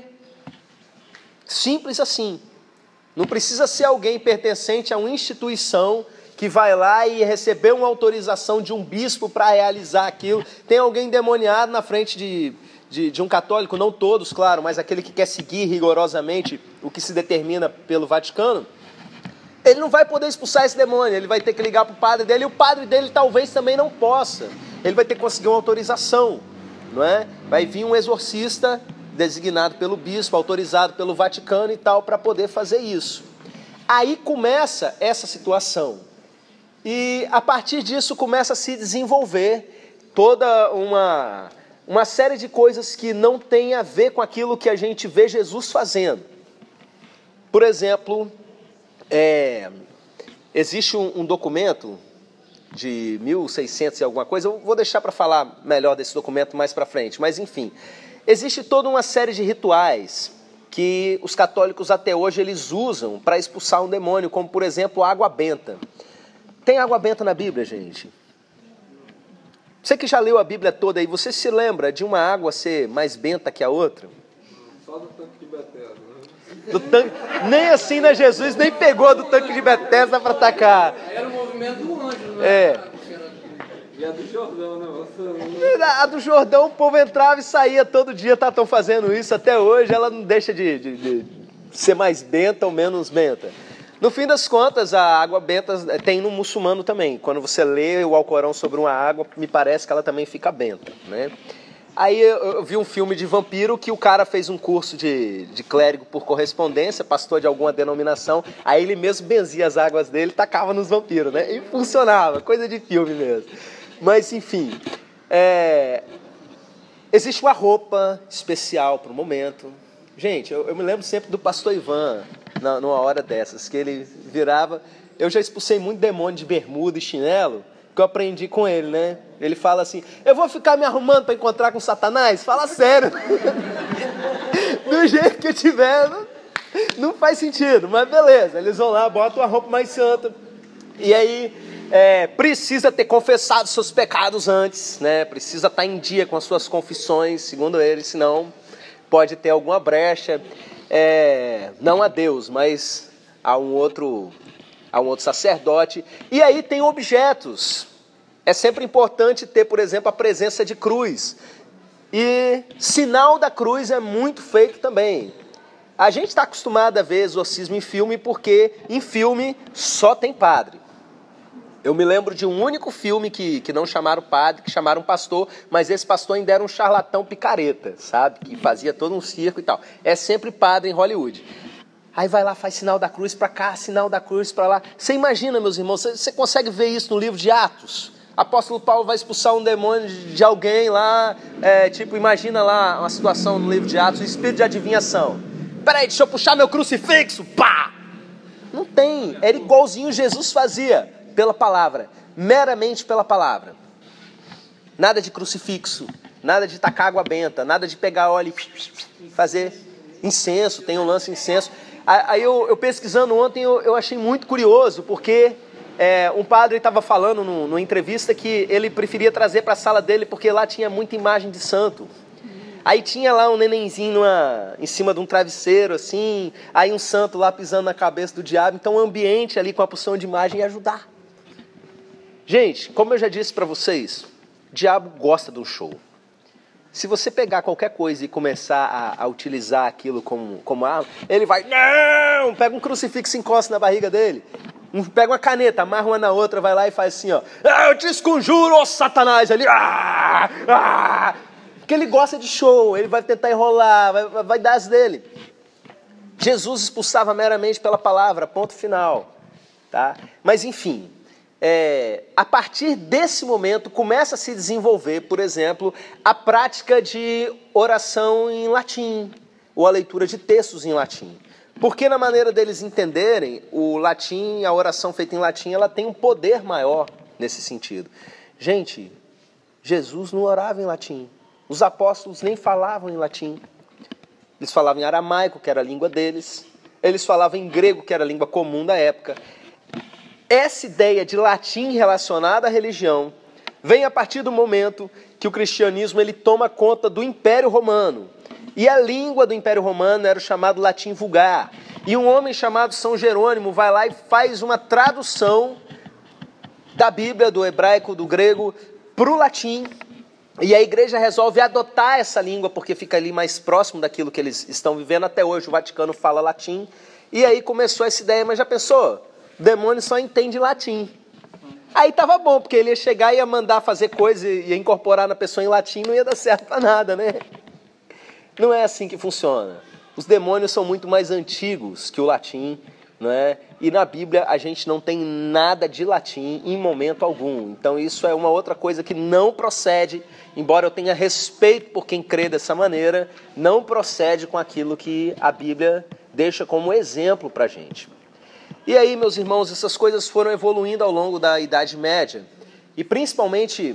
Speaker 1: Simples assim. Não precisa ser alguém pertencente a uma instituição que vai lá e receber uma autorização de um bispo para realizar aquilo. Tem alguém endemoniado na frente de, de, de um católico, não todos, claro, mas aquele que quer seguir rigorosamente o que se determina pelo Vaticano, ele não vai poder expulsar esse demônio, ele vai ter que ligar para o padre dele, e o padre dele talvez também não possa. Ele vai ter que conseguir uma autorização, não é? Vai vir um exorcista designado pelo bispo, autorizado pelo Vaticano e tal, para poder fazer isso. Aí começa essa situação. E a partir disso começa a se desenvolver toda uma, uma série de coisas que não tem a ver com aquilo que a gente vê Jesus fazendo. Por exemplo, é, existe um, um documento de mil e seiscentos e alguma coisa, eu vou deixar para falar melhor desse documento mais para frente, mas enfim, existe toda uma série de rituais que os católicos até hoje eles usam para expulsar um demônio, como por exemplo a água benta. Tem água benta na Bíblia, gente? Você que já leu a Bíblia toda aí, você se lembra de uma água ser mais benta que a outra?
Speaker 2: Só do tanque de Betesda, né?
Speaker 1: Do tanque, nem assim, né? Jesus nem pegou do tanque de Betesda para atacar.
Speaker 3: Era o movimento do anjo, né?
Speaker 1: É.
Speaker 2: E a do Jordão, né?
Speaker 1: A do Jordão, o povo entrava e saía todo dia, estão fazendo isso até hoje, ela não deixa de, de, de ser mais benta ou menos benta. No fim das contas, a água benta tem no muçulmano também. Quando você lê o Alcorão sobre uma água, me parece que ela também fica benta, né? Aí eu, eu vi um filme de vampiro que o cara fez um curso de, de clérigo por correspondência, pastor de alguma denominação, aí ele mesmo benzia as águas dele e tacava nos vampiros, né? E funcionava, coisa de filme mesmo. Mas, enfim, é... existe uma roupa especial para o momento. Gente, eu, eu me lembro sempre do pastor Ivan, na, numa hora dessas, que ele virava... Eu já expulsei muito demônio de bermuda e chinelo, que eu aprendi com ele, né? Ele fala assim, eu vou ficar me arrumando para encontrar com Satanás? Fala sério. Do jeito que eu tiver, não, não faz sentido, mas beleza. Eles vão lá, botam a roupa mais santa. E aí, é, precisa ter confessado seus pecados antes, né? Precisa estar em dia com as suas confissões, segundo eles, senão pode ter alguma brecha. É, não a Deus, mas a um outro... a um outro sacerdote, e aí tem objetos. É sempre importante ter, por exemplo, a presença de cruz. E sinal da cruz é muito feito também. A gente está acostumado a ver exorcismo em filme porque em filme só tem padre. Eu me lembro de um único filme que, que não chamaram padre, que chamaram pastor, mas esse pastor ainda era um charlatão picareta, sabe? Que fazia todo um circo e tal. É sempre padre em Hollywood. Aí vai lá, faz sinal da cruz para cá, sinal da cruz para lá. Você imagina, meus irmãos, você, você consegue ver isso no livro de Atos? Apóstolo Paulo vai expulsar um demônio de, de alguém lá, é, tipo, imagina lá uma situação no livro de Atos, o espírito de adivinhação. peraí, deixa eu puxar meu crucifixo, pá! Não tem, era igualzinho Jesus fazia, pela palavra, meramente pela palavra. Nada de crucifixo, nada de tacar água benta, nada de pegar óleo e fazer incenso, tem um lance incenso. Aí eu, eu pesquisando ontem, eu, eu achei muito curioso, porque é, um padre estava falando no, numa entrevista que ele preferia trazer para a sala dele, porque lá tinha muita imagem de santo. Aí tinha lá um nenenzinho numa, em cima de um travesseiro, assim, aí um santo lá pisando na cabeça do diabo. Então o ambiente ali com a porção de imagem ia ajudar. Gente, como eu já disse para vocês, o diabo gosta de um show. Se você pegar qualquer coisa e começar a, a utilizar aquilo como, como arma, ele vai, não, pega um crucifixo e encosta na barriga dele. Pega uma caneta, amarra uma na outra, vai lá e faz assim, ó. Ah, eu te esconjuro, ô Satanás, ali. Ah, ah. Porque ele gosta de show, ele vai tentar enrolar, vai, vai dar as dele. Jesus expulsava meramente pela palavra, ponto final. Tá? Mas enfim, é, a partir desse momento começa a se desenvolver, por exemplo, a prática de oração em latim, ou a leitura de textos em latim. Porque na maneira deles entenderem, o latim, a oração feita em latim, ela tem um poder maior nesse sentido. Gente, Jesus não orava em latim. Os apóstolos nem falavam em latim. Eles falavam em aramaico, que era a língua deles. Eles falavam em grego, que era a língua comum da época. Essa ideia de latim relacionada à religião vem a partir do momento que o cristianismo ele toma conta do Império Romano. E a língua do Império Romano era o chamado latim vulgar. E um homem chamado São Jerônimo vai lá e faz uma tradução da Bíblia, do hebraico, do grego, para o latim. E a igreja resolve adotar essa língua porque fica ali mais próximo daquilo que eles estão vivendo. Até hoje o Vaticano fala latim. E aí começou essa ideia, mas já pensou? O demônio só entende latim. Aí tava bom, porque ele ia chegar e ia mandar fazer coisa e ia incorporar na pessoa em latim, não ia dar certo para nada, né? Não é assim que funciona. Os demônios são muito mais antigos que o latim, não é? E na Bíblia a gente não tem nada de latim em momento algum. Então isso é uma outra coisa que não procede, embora eu tenha respeito por quem crê dessa maneira, não procede com aquilo que a Bíblia deixa como exemplo para a gente. E aí, meus irmãos, essas coisas foram evoluindo ao longo da Idade Média. E principalmente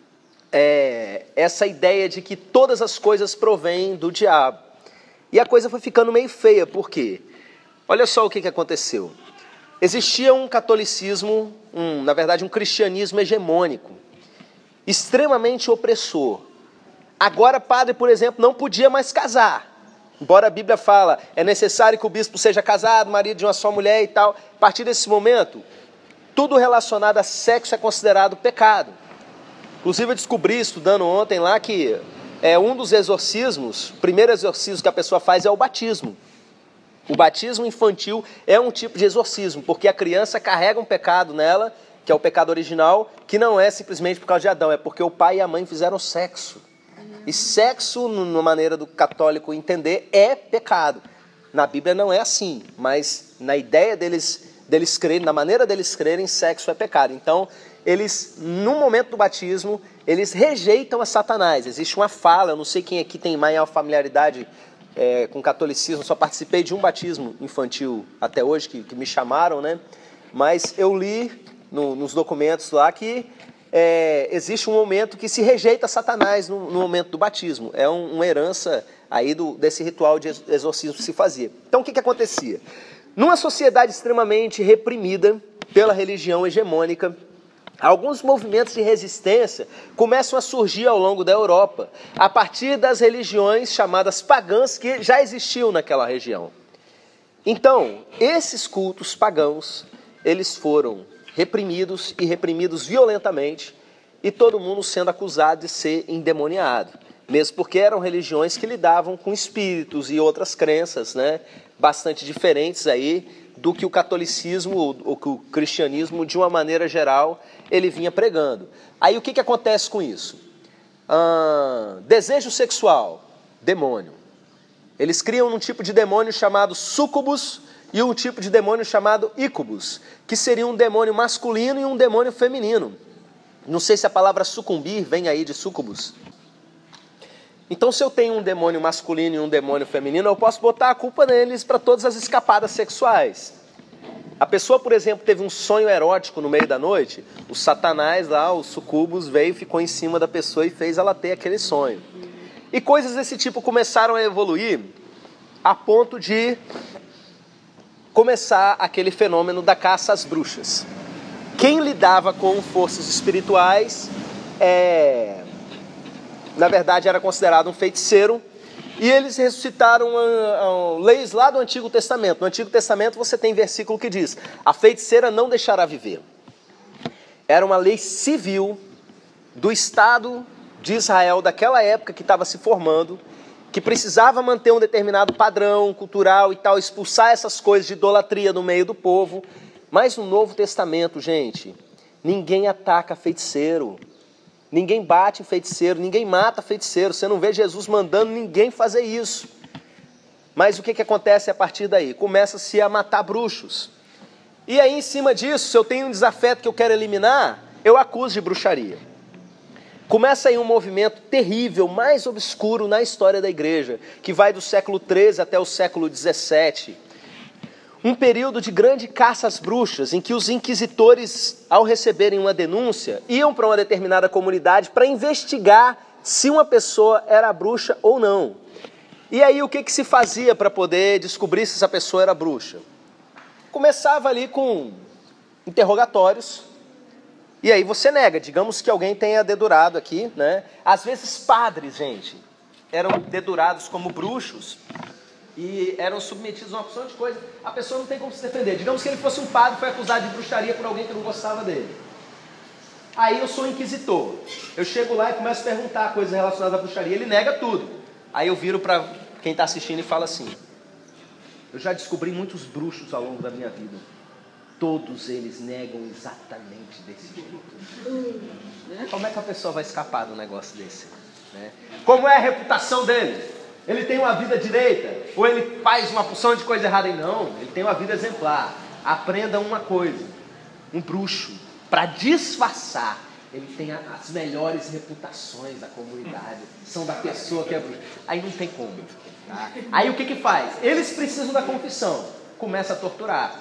Speaker 1: é, essa ideia de que todas as coisas provêm do diabo. E a coisa foi ficando meio feia, por quê? Olha só o que, que aconteceu. Existia um catolicismo, um, na verdade um cristianismo hegemônico, extremamente opressor. Agora padre, por exemplo, não podia mais casar. Embora a Bíblia fala, é necessário que o bispo seja casado, marido de uma só mulher e tal. A partir desse momento, tudo relacionado a sexo é considerado pecado. Inclusive eu descobri, estudando ontem lá, que é um dos exorcismos, o primeiro exorcismo que a pessoa faz é o batismo. O batismo infantil é um tipo de exorcismo, porque a criança carrega um pecado nela, que é o pecado original, que não é simplesmente por causa de Adão, é porque o pai e a mãe fizeram sexo. E sexo, na maneira do católico entender, é pecado. Na Bíblia não é assim, mas na ideia deles, deles crerem, na maneira deles crerem, sexo é pecado. Então, eles, no momento do batismo, eles rejeitam a Satanás. Existe uma fala, eu não sei quem aqui tem maior familiaridade É, com catolicismo, só participei de um batismo infantil até hoje, que, que me chamaram, né? Mas eu li no, nos documentos lá que é, existe um momento que se rejeita Satanás no, no momento do batismo. É um, uma herança aí do, desse ritual de exorcismo que se fazia. Então o que, que acontecia? Numa sociedade extremamente reprimida pela religião hegemônica, alguns movimentos de resistência começam a surgir ao longo da Europa, a partir das religiões chamadas pagãs que já existiam naquela região. Então, esses cultos pagãos, eles foram reprimidos e reprimidos violentamente, e todo mundo sendo acusado de ser endemoniado, mesmo porque eram religiões que lidavam com espíritos e outras crenças, né, bastante diferentes aí, do que o catolicismo ou que o cristianismo, de uma maneira geral, ele vinha pregando. Aí o que, que acontece com isso? Ah, desejo sexual, demônio. Eles criam um tipo de demônio chamado súcubus e um tipo de demônio chamado ícubus, que seria um demônio masculino e um demônio feminino. Não sei se a palavra sucumbir vem aí de súcubus. Então, se eu tenho um demônio masculino e um demônio feminino, eu posso botar a culpa neles para todas as escapadas sexuais. A pessoa, por exemplo, teve um sonho erótico no meio da noite, o Satanás lá, o sucubus, veio, ficou em cima da pessoa e fez ela ter aquele sonho. E coisas desse tipo começaram a evoluir a ponto de começar aquele fenômeno da caça às bruxas. Quem lidava com forças espirituais, é, na verdade, era considerado um feiticeiro. E eles ressuscitaram uh, uh, leis lá do Antigo Testamento. No Antigo Testamento você tem versículo que diz: a feiticeira não deixará viver. Era uma lei civil do Estado de Israel daquela época que estava se formando, que precisava manter um determinado padrão cultural e tal, expulsar essas coisas de idolatria no meio do povo. Mas no Novo Testamento, gente, ninguém ataca feiticeiro. Ninguém bate em feiticeiro, ninguém mata feiticeiro. Você não vê Jesus mandando ninguém fazer isso. Mas o que, que acontece a partir daí? Começa-se a matar bruxos. E aí, em cima disso, se eu tenho um desafeto que eu quero eliminar, eu acuso de bruxaria. Começa aí um movimento terrível, mais obscuro na história da igreja, que vai do século treze até o século dezessete. Um período de grande caça às bruxas, em que os inquisitores, ao receberem uma denúncia, iam para uma determinada comunidade para investigar se uma pessoa era bruxa ou não. E aí o que, que se fazia para poder descobrir se essa pessoa era bruxa? Começava ali com interrogatórios, e aí você nega, digamos que alguém tenha dedurado aqui, né? Às vezes padres, gente, eram dedurados como bruxos, e eram submetidos a uma opção de coisa, a pessoa não tem como se defender. Digamos que ele fosse um padre e foi acusado de bruxaria por alguém que não gostava dele. Aí eu sou inquisitor. Eu chego lá e começo a perguntar coisas relacionadas à bruxaria. Ele nega tudo. Aí eu viro para quem está assistindo e falo assim: eu já descobri muitos bruxos ao longo da minha vida. Todos eles negam exatamente desse jeito. Como é que a pessoa vai escapar do negócio desse? Né? Como é a reputação dele? Ele tem uma vida direita? Ou ele faz uma porção de coisa errada? E não, ele tem uma vida exemplar. Aprenda uma coisa: um bruxo, para disfarçar, ele tem as melhores reputações da comunidade. São da pessoa que é bruxa. Aí não tem como. Tá? Aí o que que faz? Eles precisam da confissão. Começa a torturar.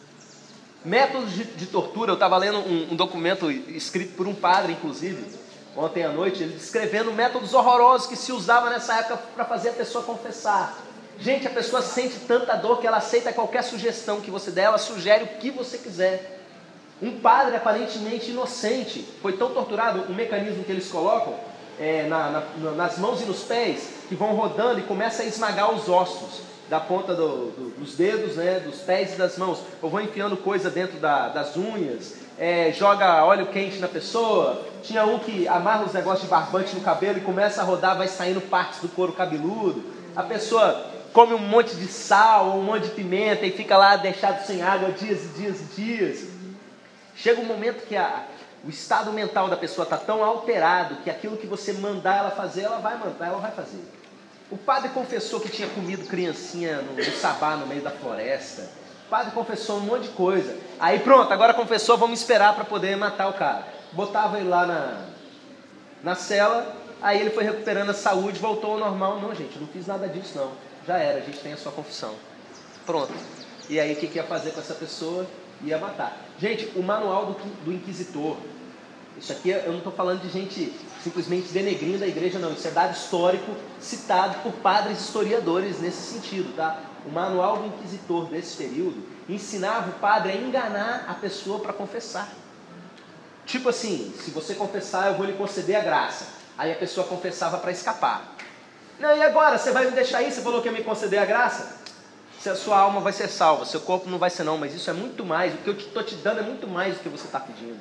Speaker 1: Métodos de, de tortura. Eu estava lendo um, um documento escrito por um padre, inclusive, ontem à noite, ele descrevendo métodos horrorosos que se usava nessa época para fazer a pessoa confessar. Gente, a pessoa sente tanta dor que ela aceita qualquer sugestão que você der, ela sugere o que você quiser. Um padre aparentemente inocente foi tão torturado, o mecanismo que eles colocam é, na, na, nas mãos e nos pés, que vão rodando e começa a esmagar os ossos da ponta do, do, dos dedos, né, dos pés e das mãos, ou vão enfiando coisa dentro da, das unhas. É, joga óleo quente na pessoa. Tinha um que amarra os negócios de barbante no cabelo e começa a rodar, vai saindo partes do couro cabeludo. A pessoa come um monte de sal ou um monte de pimenta e fica lá deixado sem água dias e dias e dias. Chega um momento que a, o estado mental da pessoa está tão alterado que aquilo que você mandar ela fazer, ela vai mandar, ela vai fazer. O padre confessou que tinha comido criancinha no, no sabá no meio da floresta. O padre confessou um monte de coisa. Aí pronto, agora confessou, vamos esperar para poder matar o cara. Botava ele lá na, na cela, aí ele foi recuperando a saúde, voltou ao normal. Não, gente, não fiz nada disso não. Já era, a gente tem a sua confissão. Pronto. E aí o que, que ia fazer com essa pessoa? Ia matar. Gente, o manual do, do inquisitor, isso aqui eu não estou falando de gente simplesmente denegrindo a igreja, não. Isso é dado histórico citado por padres historiadores nesse sentido, tá? O manual do inquisitor desse período ensinava o padre a enganar a pessoa para confessar. Tipo assim, se você confessar, eu vou lhe conceder a graça. Aí a pessoa confessava para escapar. Não, e agora? Você vai me deixar aí? Você falou que ia me conceder a graça? Se a sua alma vai ser salva, seu corpo não vai ser não, mas isso é muito mais. O que eu estou te dando é muito mais do que você está pedindo.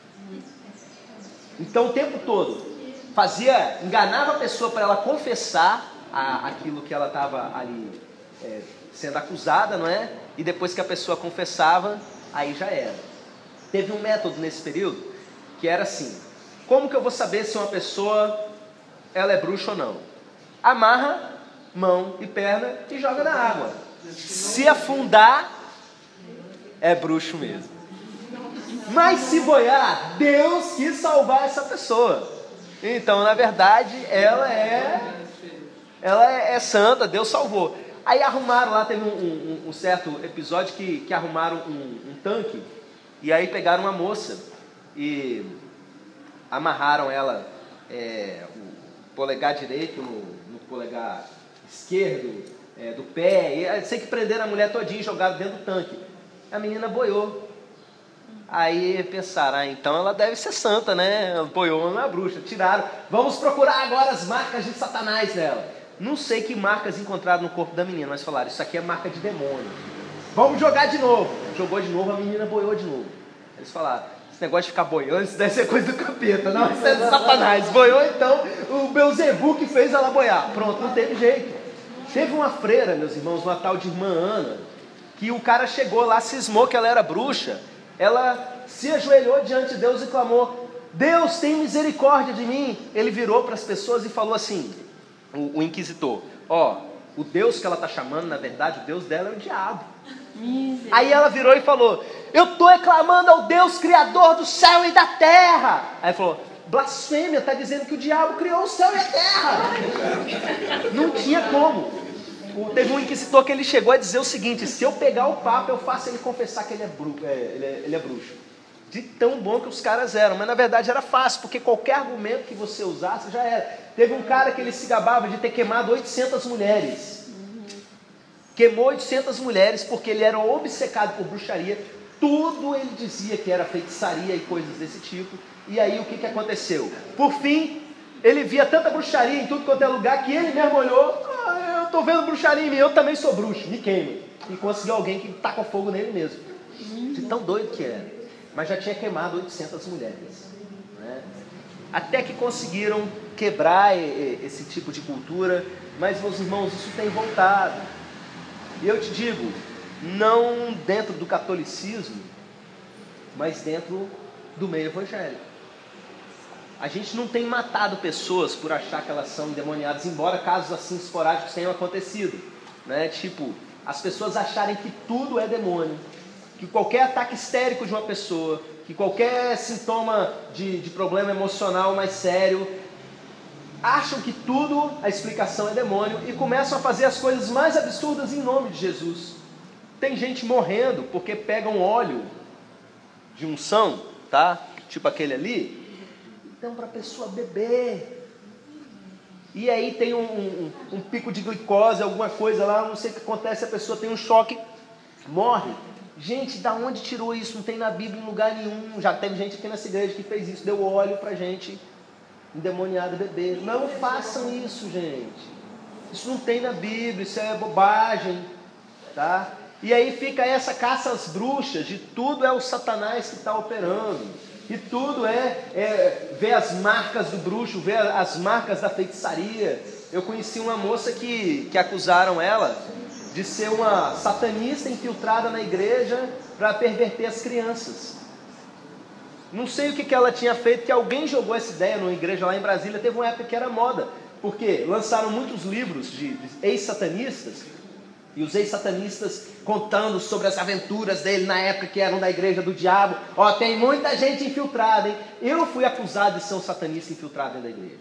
Speaker 1: Então o tempo todo fazia, enganava a pessoa para ela confessar a, aquilo que ela estava ali é, sendo acusada, não é? E depois que a pessoa confessava, aí já era. Teve um método nesse período que era assim: como que eu vou saber se uma pessoa ela é bruxa ou não? Amarra mão e perna e joga na água. Se afundar, é bruxo mesmo. Mas se boiar, Deus quis salvar essa pessoa. Então, na verdade, ela é ela é, é santa, Deus salvou. Aí arrumaram lá, teve um, um, um certo episódio que, que arrumaram um, um tanque, e aí pegaram uma moça e amarraram ela, é, o polegar direito no, no polegar esquerdo, é, do pé, e sei que prenderam a mulher todinha e jogaram dentro do tanque. A menina boiou. Aí pensaram, ah, então ela deve ser santa, né? Ela boiou uma bruxa. Tiraram, vamos procurar agora as marcas de Satanás nela. Não sei que marcas encontraram no corpo da menina, mas falaram, isso aqui é marca de demônio. Vamos jogar de novo. Jogou de novo, a menina boiou de novo. Eles falaram, esse negócio de ficar boiando, isso deve ser coisa do capeta. Não, isso é de Satanás. Boiou então, o Beuzebu que fez ela boiar. Pronto, não teve jeito. Teve uma freira, meus irmãos, uma tal de irmã Ana, que o cara chegou lá, cismou que ela era bruxa. Ela se ajoelhou diante de Deus e clamou, Deus tem misericórdia de mim. Ele virou para as pessoas e falou assim, o, o inquisitor, ó, o Deus que ela está chamando, na verdade, o Deus dela é o diabo. Aí ela virou e falou, eu estou reclamando ao Deus criador do céu e da terra. Aí falou, blasfêmia, está dizendo que o diabo criou o céu e a terra. Não tinha como. Teve um inquisitor que ele chegou a dizer o seguinte, se eu pegar o Papa, eu faço ele confessar que ele é, bru é, ele é, ele é bruxo. De tão bom que os caras eram, mas na verdade era fácil, porque qualquer argumento que você usasse já era. Teve um cara que ele se gabava de ter queimado oitocentas mulheres. Queimou oitocentas mulheres porque ele era obcecado por bruxaria. Tudo ele dizia que era feitiçaria e coisas desse tipo. E aí o que, que aconteceu? Por fim, ele via tanta bruxaria em tudo quanto é lugar que ele mesmo olhou, estou vendo bruxaria em mim, eu também sou bruxo, me queima. E conseguiu alguém que taca fogo nele mesmo. De tão doido que era. Mas já tinha queimado oitocentas mulheres. Né? Até que conseguiram quebrar esse tipo de cultura. Mas, meus irmãos, isso tem voltado. E eu te digo, não dentro do catolicismo, mas dentro do meio evangélico. A gente não tem matado pessoas por achar que elas são endemoniadas, embora casos assim esporádicos tenham acontecido, né? Tipo, as pessoas acharem que tudo é demônio, que qualquer ataque histérico de uma pessoa, que qualquer sintoma de, de problema emocional mais sério, acham que tudo, a explicação é demônio, e começam a fazer as coisas mais absurdas em nome de Jesus. Tem gente morrendo porque pegam óleo de unção, tá? Tipo aquele ali, então para a pessoa beber, e aí tem um, um, um pico de glicose, alguma coisa lá, não sei o que acontece, a pessoa tem um choque, morre. Gente, da onde tirou isso? Não tem na Bíblia em lugar nenhum. Já teve gente aqui nessa igreja que fez isso, deu óleo para gente endemoniada beber. Não façam isso, gente. Isso não tem na Bíblia, isso é bobagem, tá? E aí fica essa caça às bruxas, de tudo é o Satanás que está operando. E tudo é, é ver as marcas do bruxo, ver as marcas da feitiçaria. Eu conheci uma moça que, que acusaram ela de ser uma satanista infiltrada na igreja para perverter as crianças. Não sei o que, que ela tinha feito, que alguém jogou essa ideia numa igreja lá em Brasília. Teve uma época que era moda, porque lançaram muitos livros de, de ex-satanistas, e os ex-satanistas contando sobre as aventuras dele na época que eram da igreja do diabo. Ó, tem muita gente infiltrada, hein? Eu fui acusado de ser um satanista infiltrado dentro da igreja.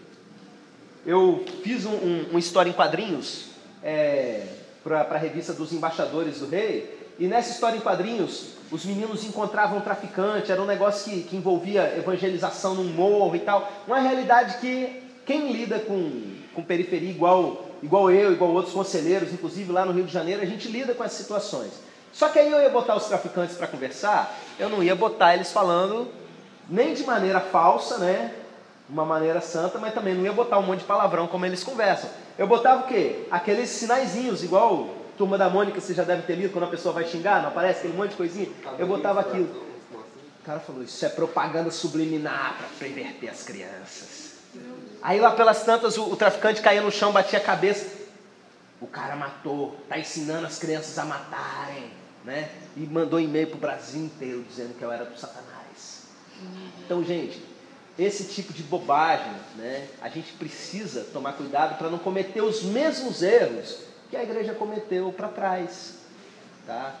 Speaker 1: Eu fiz um, um, uma história em quadrinhos é, para a revista dos Embaixadores do Rei, e nessa história em quadrinhos, os meninos encontravam um traficante, era um negócio que, que envolvia evangelização num morro e tal. Uma realidade que quem lida com, com periferia igual... igual eu, igual outros conselheiros, inclusive lá no Rio de Janeiro, a gente lida com essas situações. Só que aí eu ia botar os traficantes para conversar, eu não ia botar eles falando nem de maneira falsa, né? Uma maneira santa, mas também não ia botar um monte de palavrão como eles conversam. Eu botava o quê? Aqueles sinaizinhos, igual Turma da Mônica, você já deve ter lido, quando a pessoa vai xingar, não aparece aquele monte de coisinha? Eu botava aquilo. O cara falou, isso é propaganda subliminar para perverter as crianças. Aí lá pelas tantas o, o traficante caía no chão, batia a cabeça. O cara matou, está ensinando as crianças a matarem, né? E mandou e-mail para o Brasil inteiro dizendo que eu era do Satanás. Então, gente, esse tipo de bobagem, né? A gente precisa tomar cuidado para não cometer os mesmos erros que a igreja cometeu para trás, tá?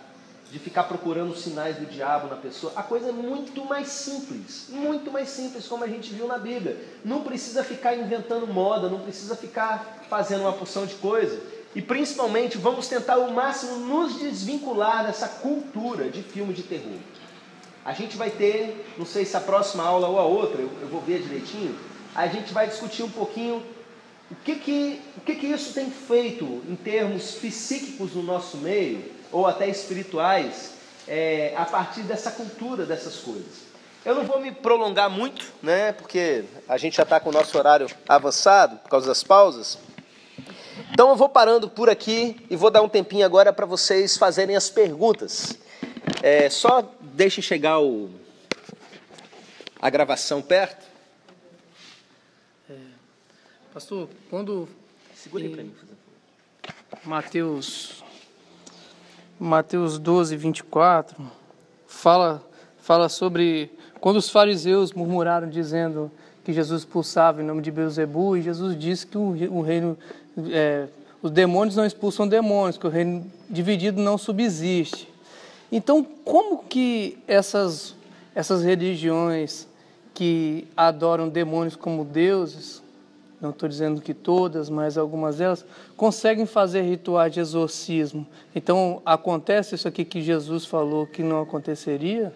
Speaker 1: de ficar procurando os sinais do diabo na pessoa. A coisa é muito mais simples, muito mais simples, como a gente viu na Bíblia. Não precisa ficar inventando moda, não precisa ficar fazendo uma porção de coisa. E principalmente vamos tentar ao máximo nos desvincular dessa cultura de filme de terror. A gente vai ter, não sei se a próxima aula ou a outra, eu, eu vou ver direitinho, a gente vai discutir um pouquinho o que que, o que que isso tem feito em termos psíquicos no nosso meio, ou até espirituais, é, a partir dessa cultura, dessas coisas. Eu não vou me prolongar muito, né, porque a gente já está com o nosso horário avançado, por causa das pausas. Então eu vou parando por aqui e vou dar um tempinho agora para vocês fazerem as perguntas. É, só deixem chegar o, a gravação perto.
Speaker 4: É, pastor, quando...
Speaker 1: Segura aí para mim.
Speaker 4: Mateus, Mateus doze, vinte e quatro, fala, fala sobre quando os fariseus murmuraram dizendo que Jesus expulsava em nome de Beelzebu, e Jesus disse que o, o reino... É, os demônios não expulsam demônios, que o reino dividido não subsiste. Então, como que essas, essas religiões que adoram demônios como deuses, não estou dizendo que todas, mas algumas delas, conseguem fazer rituais de exorcismo? Então, acontece isso aqui que Jesus falou que não aconteceria?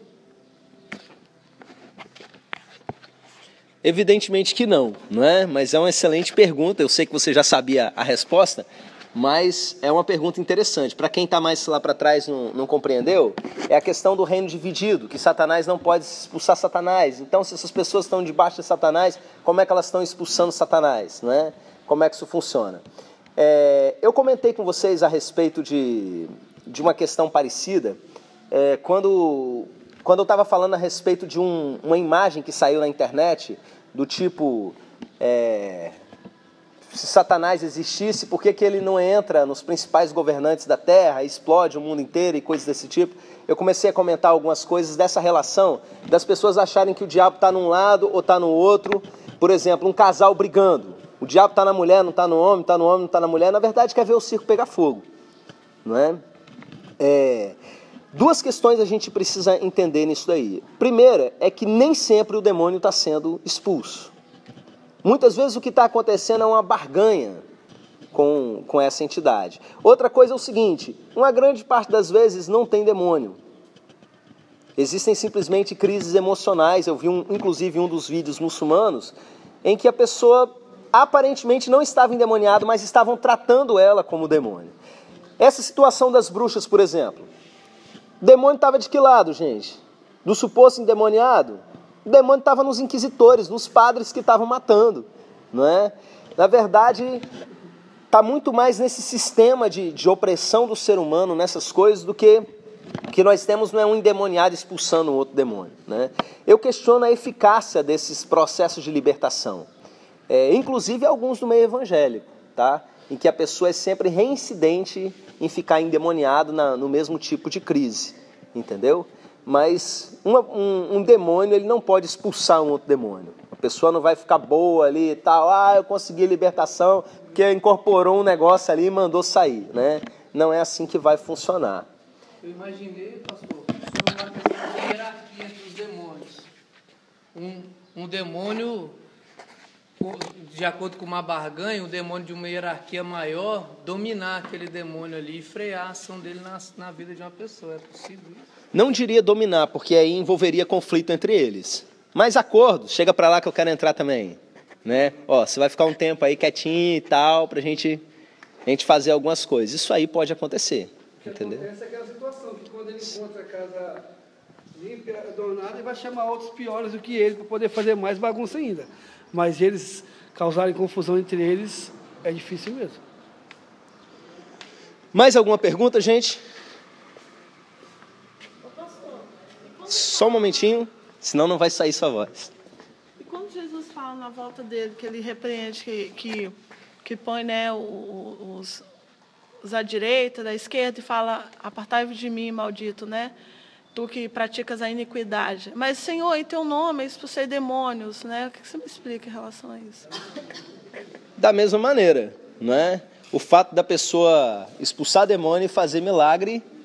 Speaker 1: Evidentemente que não, não é? Mas é uma excelente pergunta. Eu sei que você já sabia a resposta, mas é uma pergunta interessante. Para quem está mais lá para trás não, não compreendeu, é a questão do reino dividido, que Satanás não pode expulsar Satanás. Então, se essas pessoas estão debaixo de Satanás, como é que elas estão expulsando Satanás, não é? Como é que isso funciona? É, eu comentei com vocês a respeito de, de uma questão parecida, é, quando... Quando eu estava falando a respeito de um, uma imagem que saiu na internet, do tipo, é, se Satanás existisse, por que que ele não entra nos principais governantes da Terra, explode o mundo inteiro e coisas desse tipo? Eu comecei a comentar algumas coisas dessa relação, das pessoas acharem que o diabo está num lado ou está no outro. Por exemplo, um casal brigando. O diabo está na mulher, não está no homem, está no homem, não está na mulher. Na verdade, quer ver o circo pegar fogo, não é? É... Duas questões a gente precisa entender nisso daí. Primeira é que nem sempre o demônio está sendo expulso. Muitas vezes o que está acontecendo é uma barganha com, com essa entidade. Outra coisa é o seguinte, uma grande parte das vezes não tem demônio. Existem simplesmente crises emocionais. Eu vi, um, inclusive, um dos vídeos muçulmanos em que a pessoa aparentemente não estava endemoniada, mas estavam tratando ela como demônio. Essa situação das bruxas, por exemplo. O demônio estava de que lado, gente? Do suposto endemoniado? O demônio estava nos inquisitores, nos padres que estavam matando, não é? Na verdade, está muito mais nesse sistema de, de opressão do ser humano, nessas coisas, do que o que nós temos não é um endemoniado expulsando um outro demônio, né? Eu questiono a eficácia desses processos de libertação, é, inclusive alguns do meio evangélico, tá? Em que a pessoa é sempre reincidente em ficar endemoniado na, no mesmo tipo de crise, entendeu? Mas uma, um, um demônio, ele não pode expulsar um outro demônio. A pessoa não vai ficar boa ali e tal, ah, eu consegui libertação, porque incorporou um negócio ali e mandou sair, né? Não é assim que vai funcionar.
Speaker 4: Eu imaginei, pastor, sobre uma questão de hierarquia entre os demônios. Um, um demônio... de acordo com uma barganha, o demônio de uma hierarquia maior dominar aquele demônio ali e frear a ação dele na, na vida de uma pessoa. É possível isso?
Speaker 1: Não diria dominar, porque aí envolveria conflito entre eles. Mas acordo, chega pra lá que eu quero entrar também, né? Ó, você vai ficar um tempo aí quietinho e tal, pra gente, a gente fazer algumas coisas. Isso aí pode acontecer,
Speaker 5: O que
Speaker 1: entendeu?
Speaker 5: acontece é aquela situação, que quando ele encontra a casa limpa, adornada, ele vai chamar outros piores do que ele para poder fazer mais bagunça ainda. Mas eles causarem confusão entre eles, é difícil mesmo.
Speaker 1: Mais alguma pergunta, gente?
Speaker 6: Ô, pastor, e quando
Speaker 1: Só um momentinho, senão não vai sair sua voz.
Speaker 6: E quando Jesus fala na volta dele, que ele repreende, que, que, que põe, né, os, os à direita, da esquerda, e fala, apartai-vos de mim, maldito, né? Tu que praticas a iniquidade. Mas, Senhor, em teu nome, eu expulsei demônios, né? O que você me explica em relação a isso?
Speaker 1: Da mesma maneira, não é? O fato da pessoa expulsar demônio e fazer milagre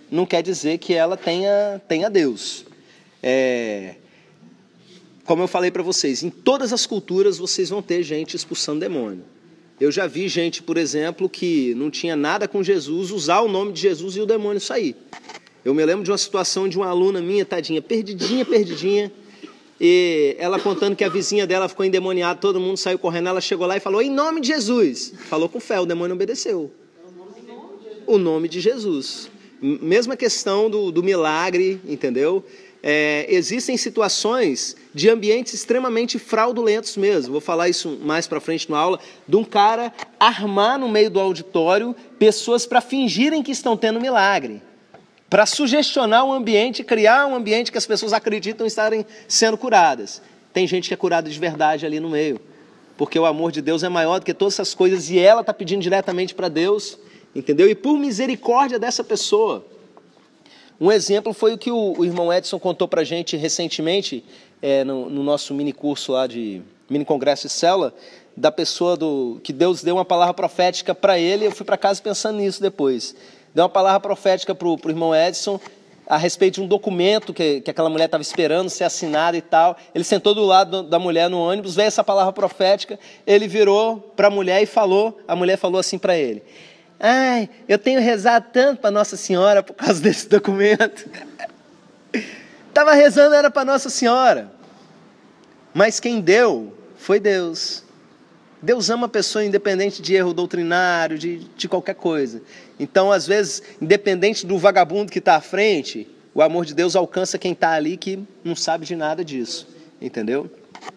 Speaker 1: não quer dizer que ela tenha, tenha Deus. É, como eu falei para vocês, em todas as culturas vocês vão ter gente expulsando demônio. Eu já vi gente, por exemplo, que não tinha nada com Jesus, usar o nome de Jesus e o demônio sair. Eu me lembro de uma situação de uma aluna minha, tadinha, perdidinha, perdidinha, e ela contando que a vizinha dela ficou endemoniada, todo mundo saiu correndo, ela chegou lá e falou, em nome de Jesus. Falou com fé, o demônio obedeceu. O nome de Jesus. Mesma questão do, do milagre, entendeu? É, existem situações de ambientes extremamente fraudulentos mesmo. Vou falar isso mais para frente na aula, de um cara armar no meio do auditório pessoas para fingirem que estão tendo milagre, para sugestionar o ambiente, criar um ambiente que as pessoas acreditam estarem sendo curadas. Tem gente que é curada de verdade ali no meio, porque o amor de Deus é maior do que todas essas coisas e ela está pedindo diretamente para Deus, entendeu? E por misericórdia dessa pessoa. Um exemplo foi o que o, o irmão Edson contou para a gente recentemente, é, no, no nosso mini curso lá de mini congresso de célula, da pessoa do, que Deus deu uma palavra profética para ele. Eu fui para casa pensando nisso depois. Deu uma palavra profética para o irmão Edson a respeito de um documento que, que aquela mulher estava esperando ser assinado e tal. Ele sentou do lado da mulher no ônibus, veio essa palavra profética, ele virou para a mulher e falou, a mulher falou assim para ele, ai, eu tenho rezado tanto para Nossa Senhora por causa desse documento. Estava rezando, era para Nossa Senhora. Mas quem deu foi Deus. Deus ama a pessoa independente de erro doutrinário, de, de qualquer coisa. Então, às vezes, independente do vagabundo que está à frente, o amor de Deus alcança quem está ali que não sabe de nada disso. Entendeu?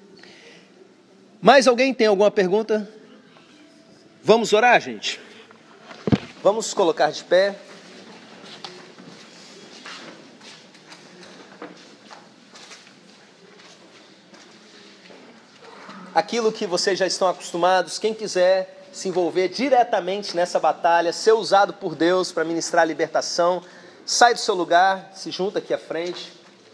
Speaker 1: Mais alguém tem alguma pergunta? Vamos orar, gente? Vamos colocar de pé. Aquilo que vocês já estão acostumados, quem quiser se envolver diretamente nessa batalha, ser usado por Deus para ministrar a libertação, sai do seu lugar, se junta aqui à frente.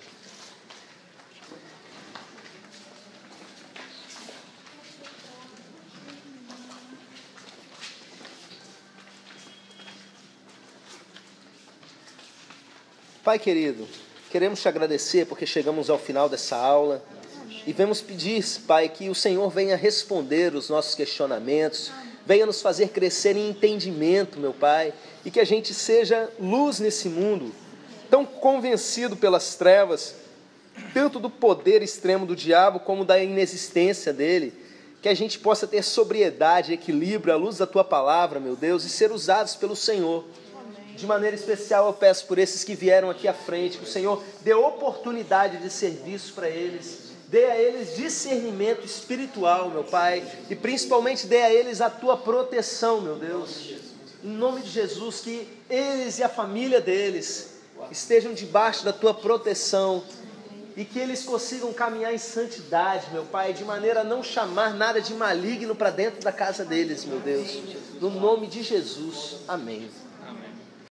Speaker 1: Pai querido, queremos te agradecer porque chegamos ao final dessa aula e vamos pedir, Pai, que o Senhor venha responder os nossos questionamentos, venha nos fazer crescer em entendimento, meu Pai, e que a gente seja luz nesse mundo, tão convencido pelas trevas, tanto do poder extremo do diabo como da inexistência dele, que a gente possa ter sobriedade, equilíbrio à luz da Tua palavra, meu Deus, e ser usados pelo Senhor. De maneira especial eu peço por esses que vieram aqui à frente, que o Senhor dê oportunidade de serviço para eles, dê a eles discernimento espiritual, meu Pai, e principalmente dê a eles a Tua proteção, meu Deus. Em nome de Jesus, que eles e a família deles estejam debaixo da Tua proteção e que eles consigam caminhar em santidade, meu Pai, de maneira a não chamar nada de maligno para dentro da casa deles, meu Deus. No nome de Jesus, amém.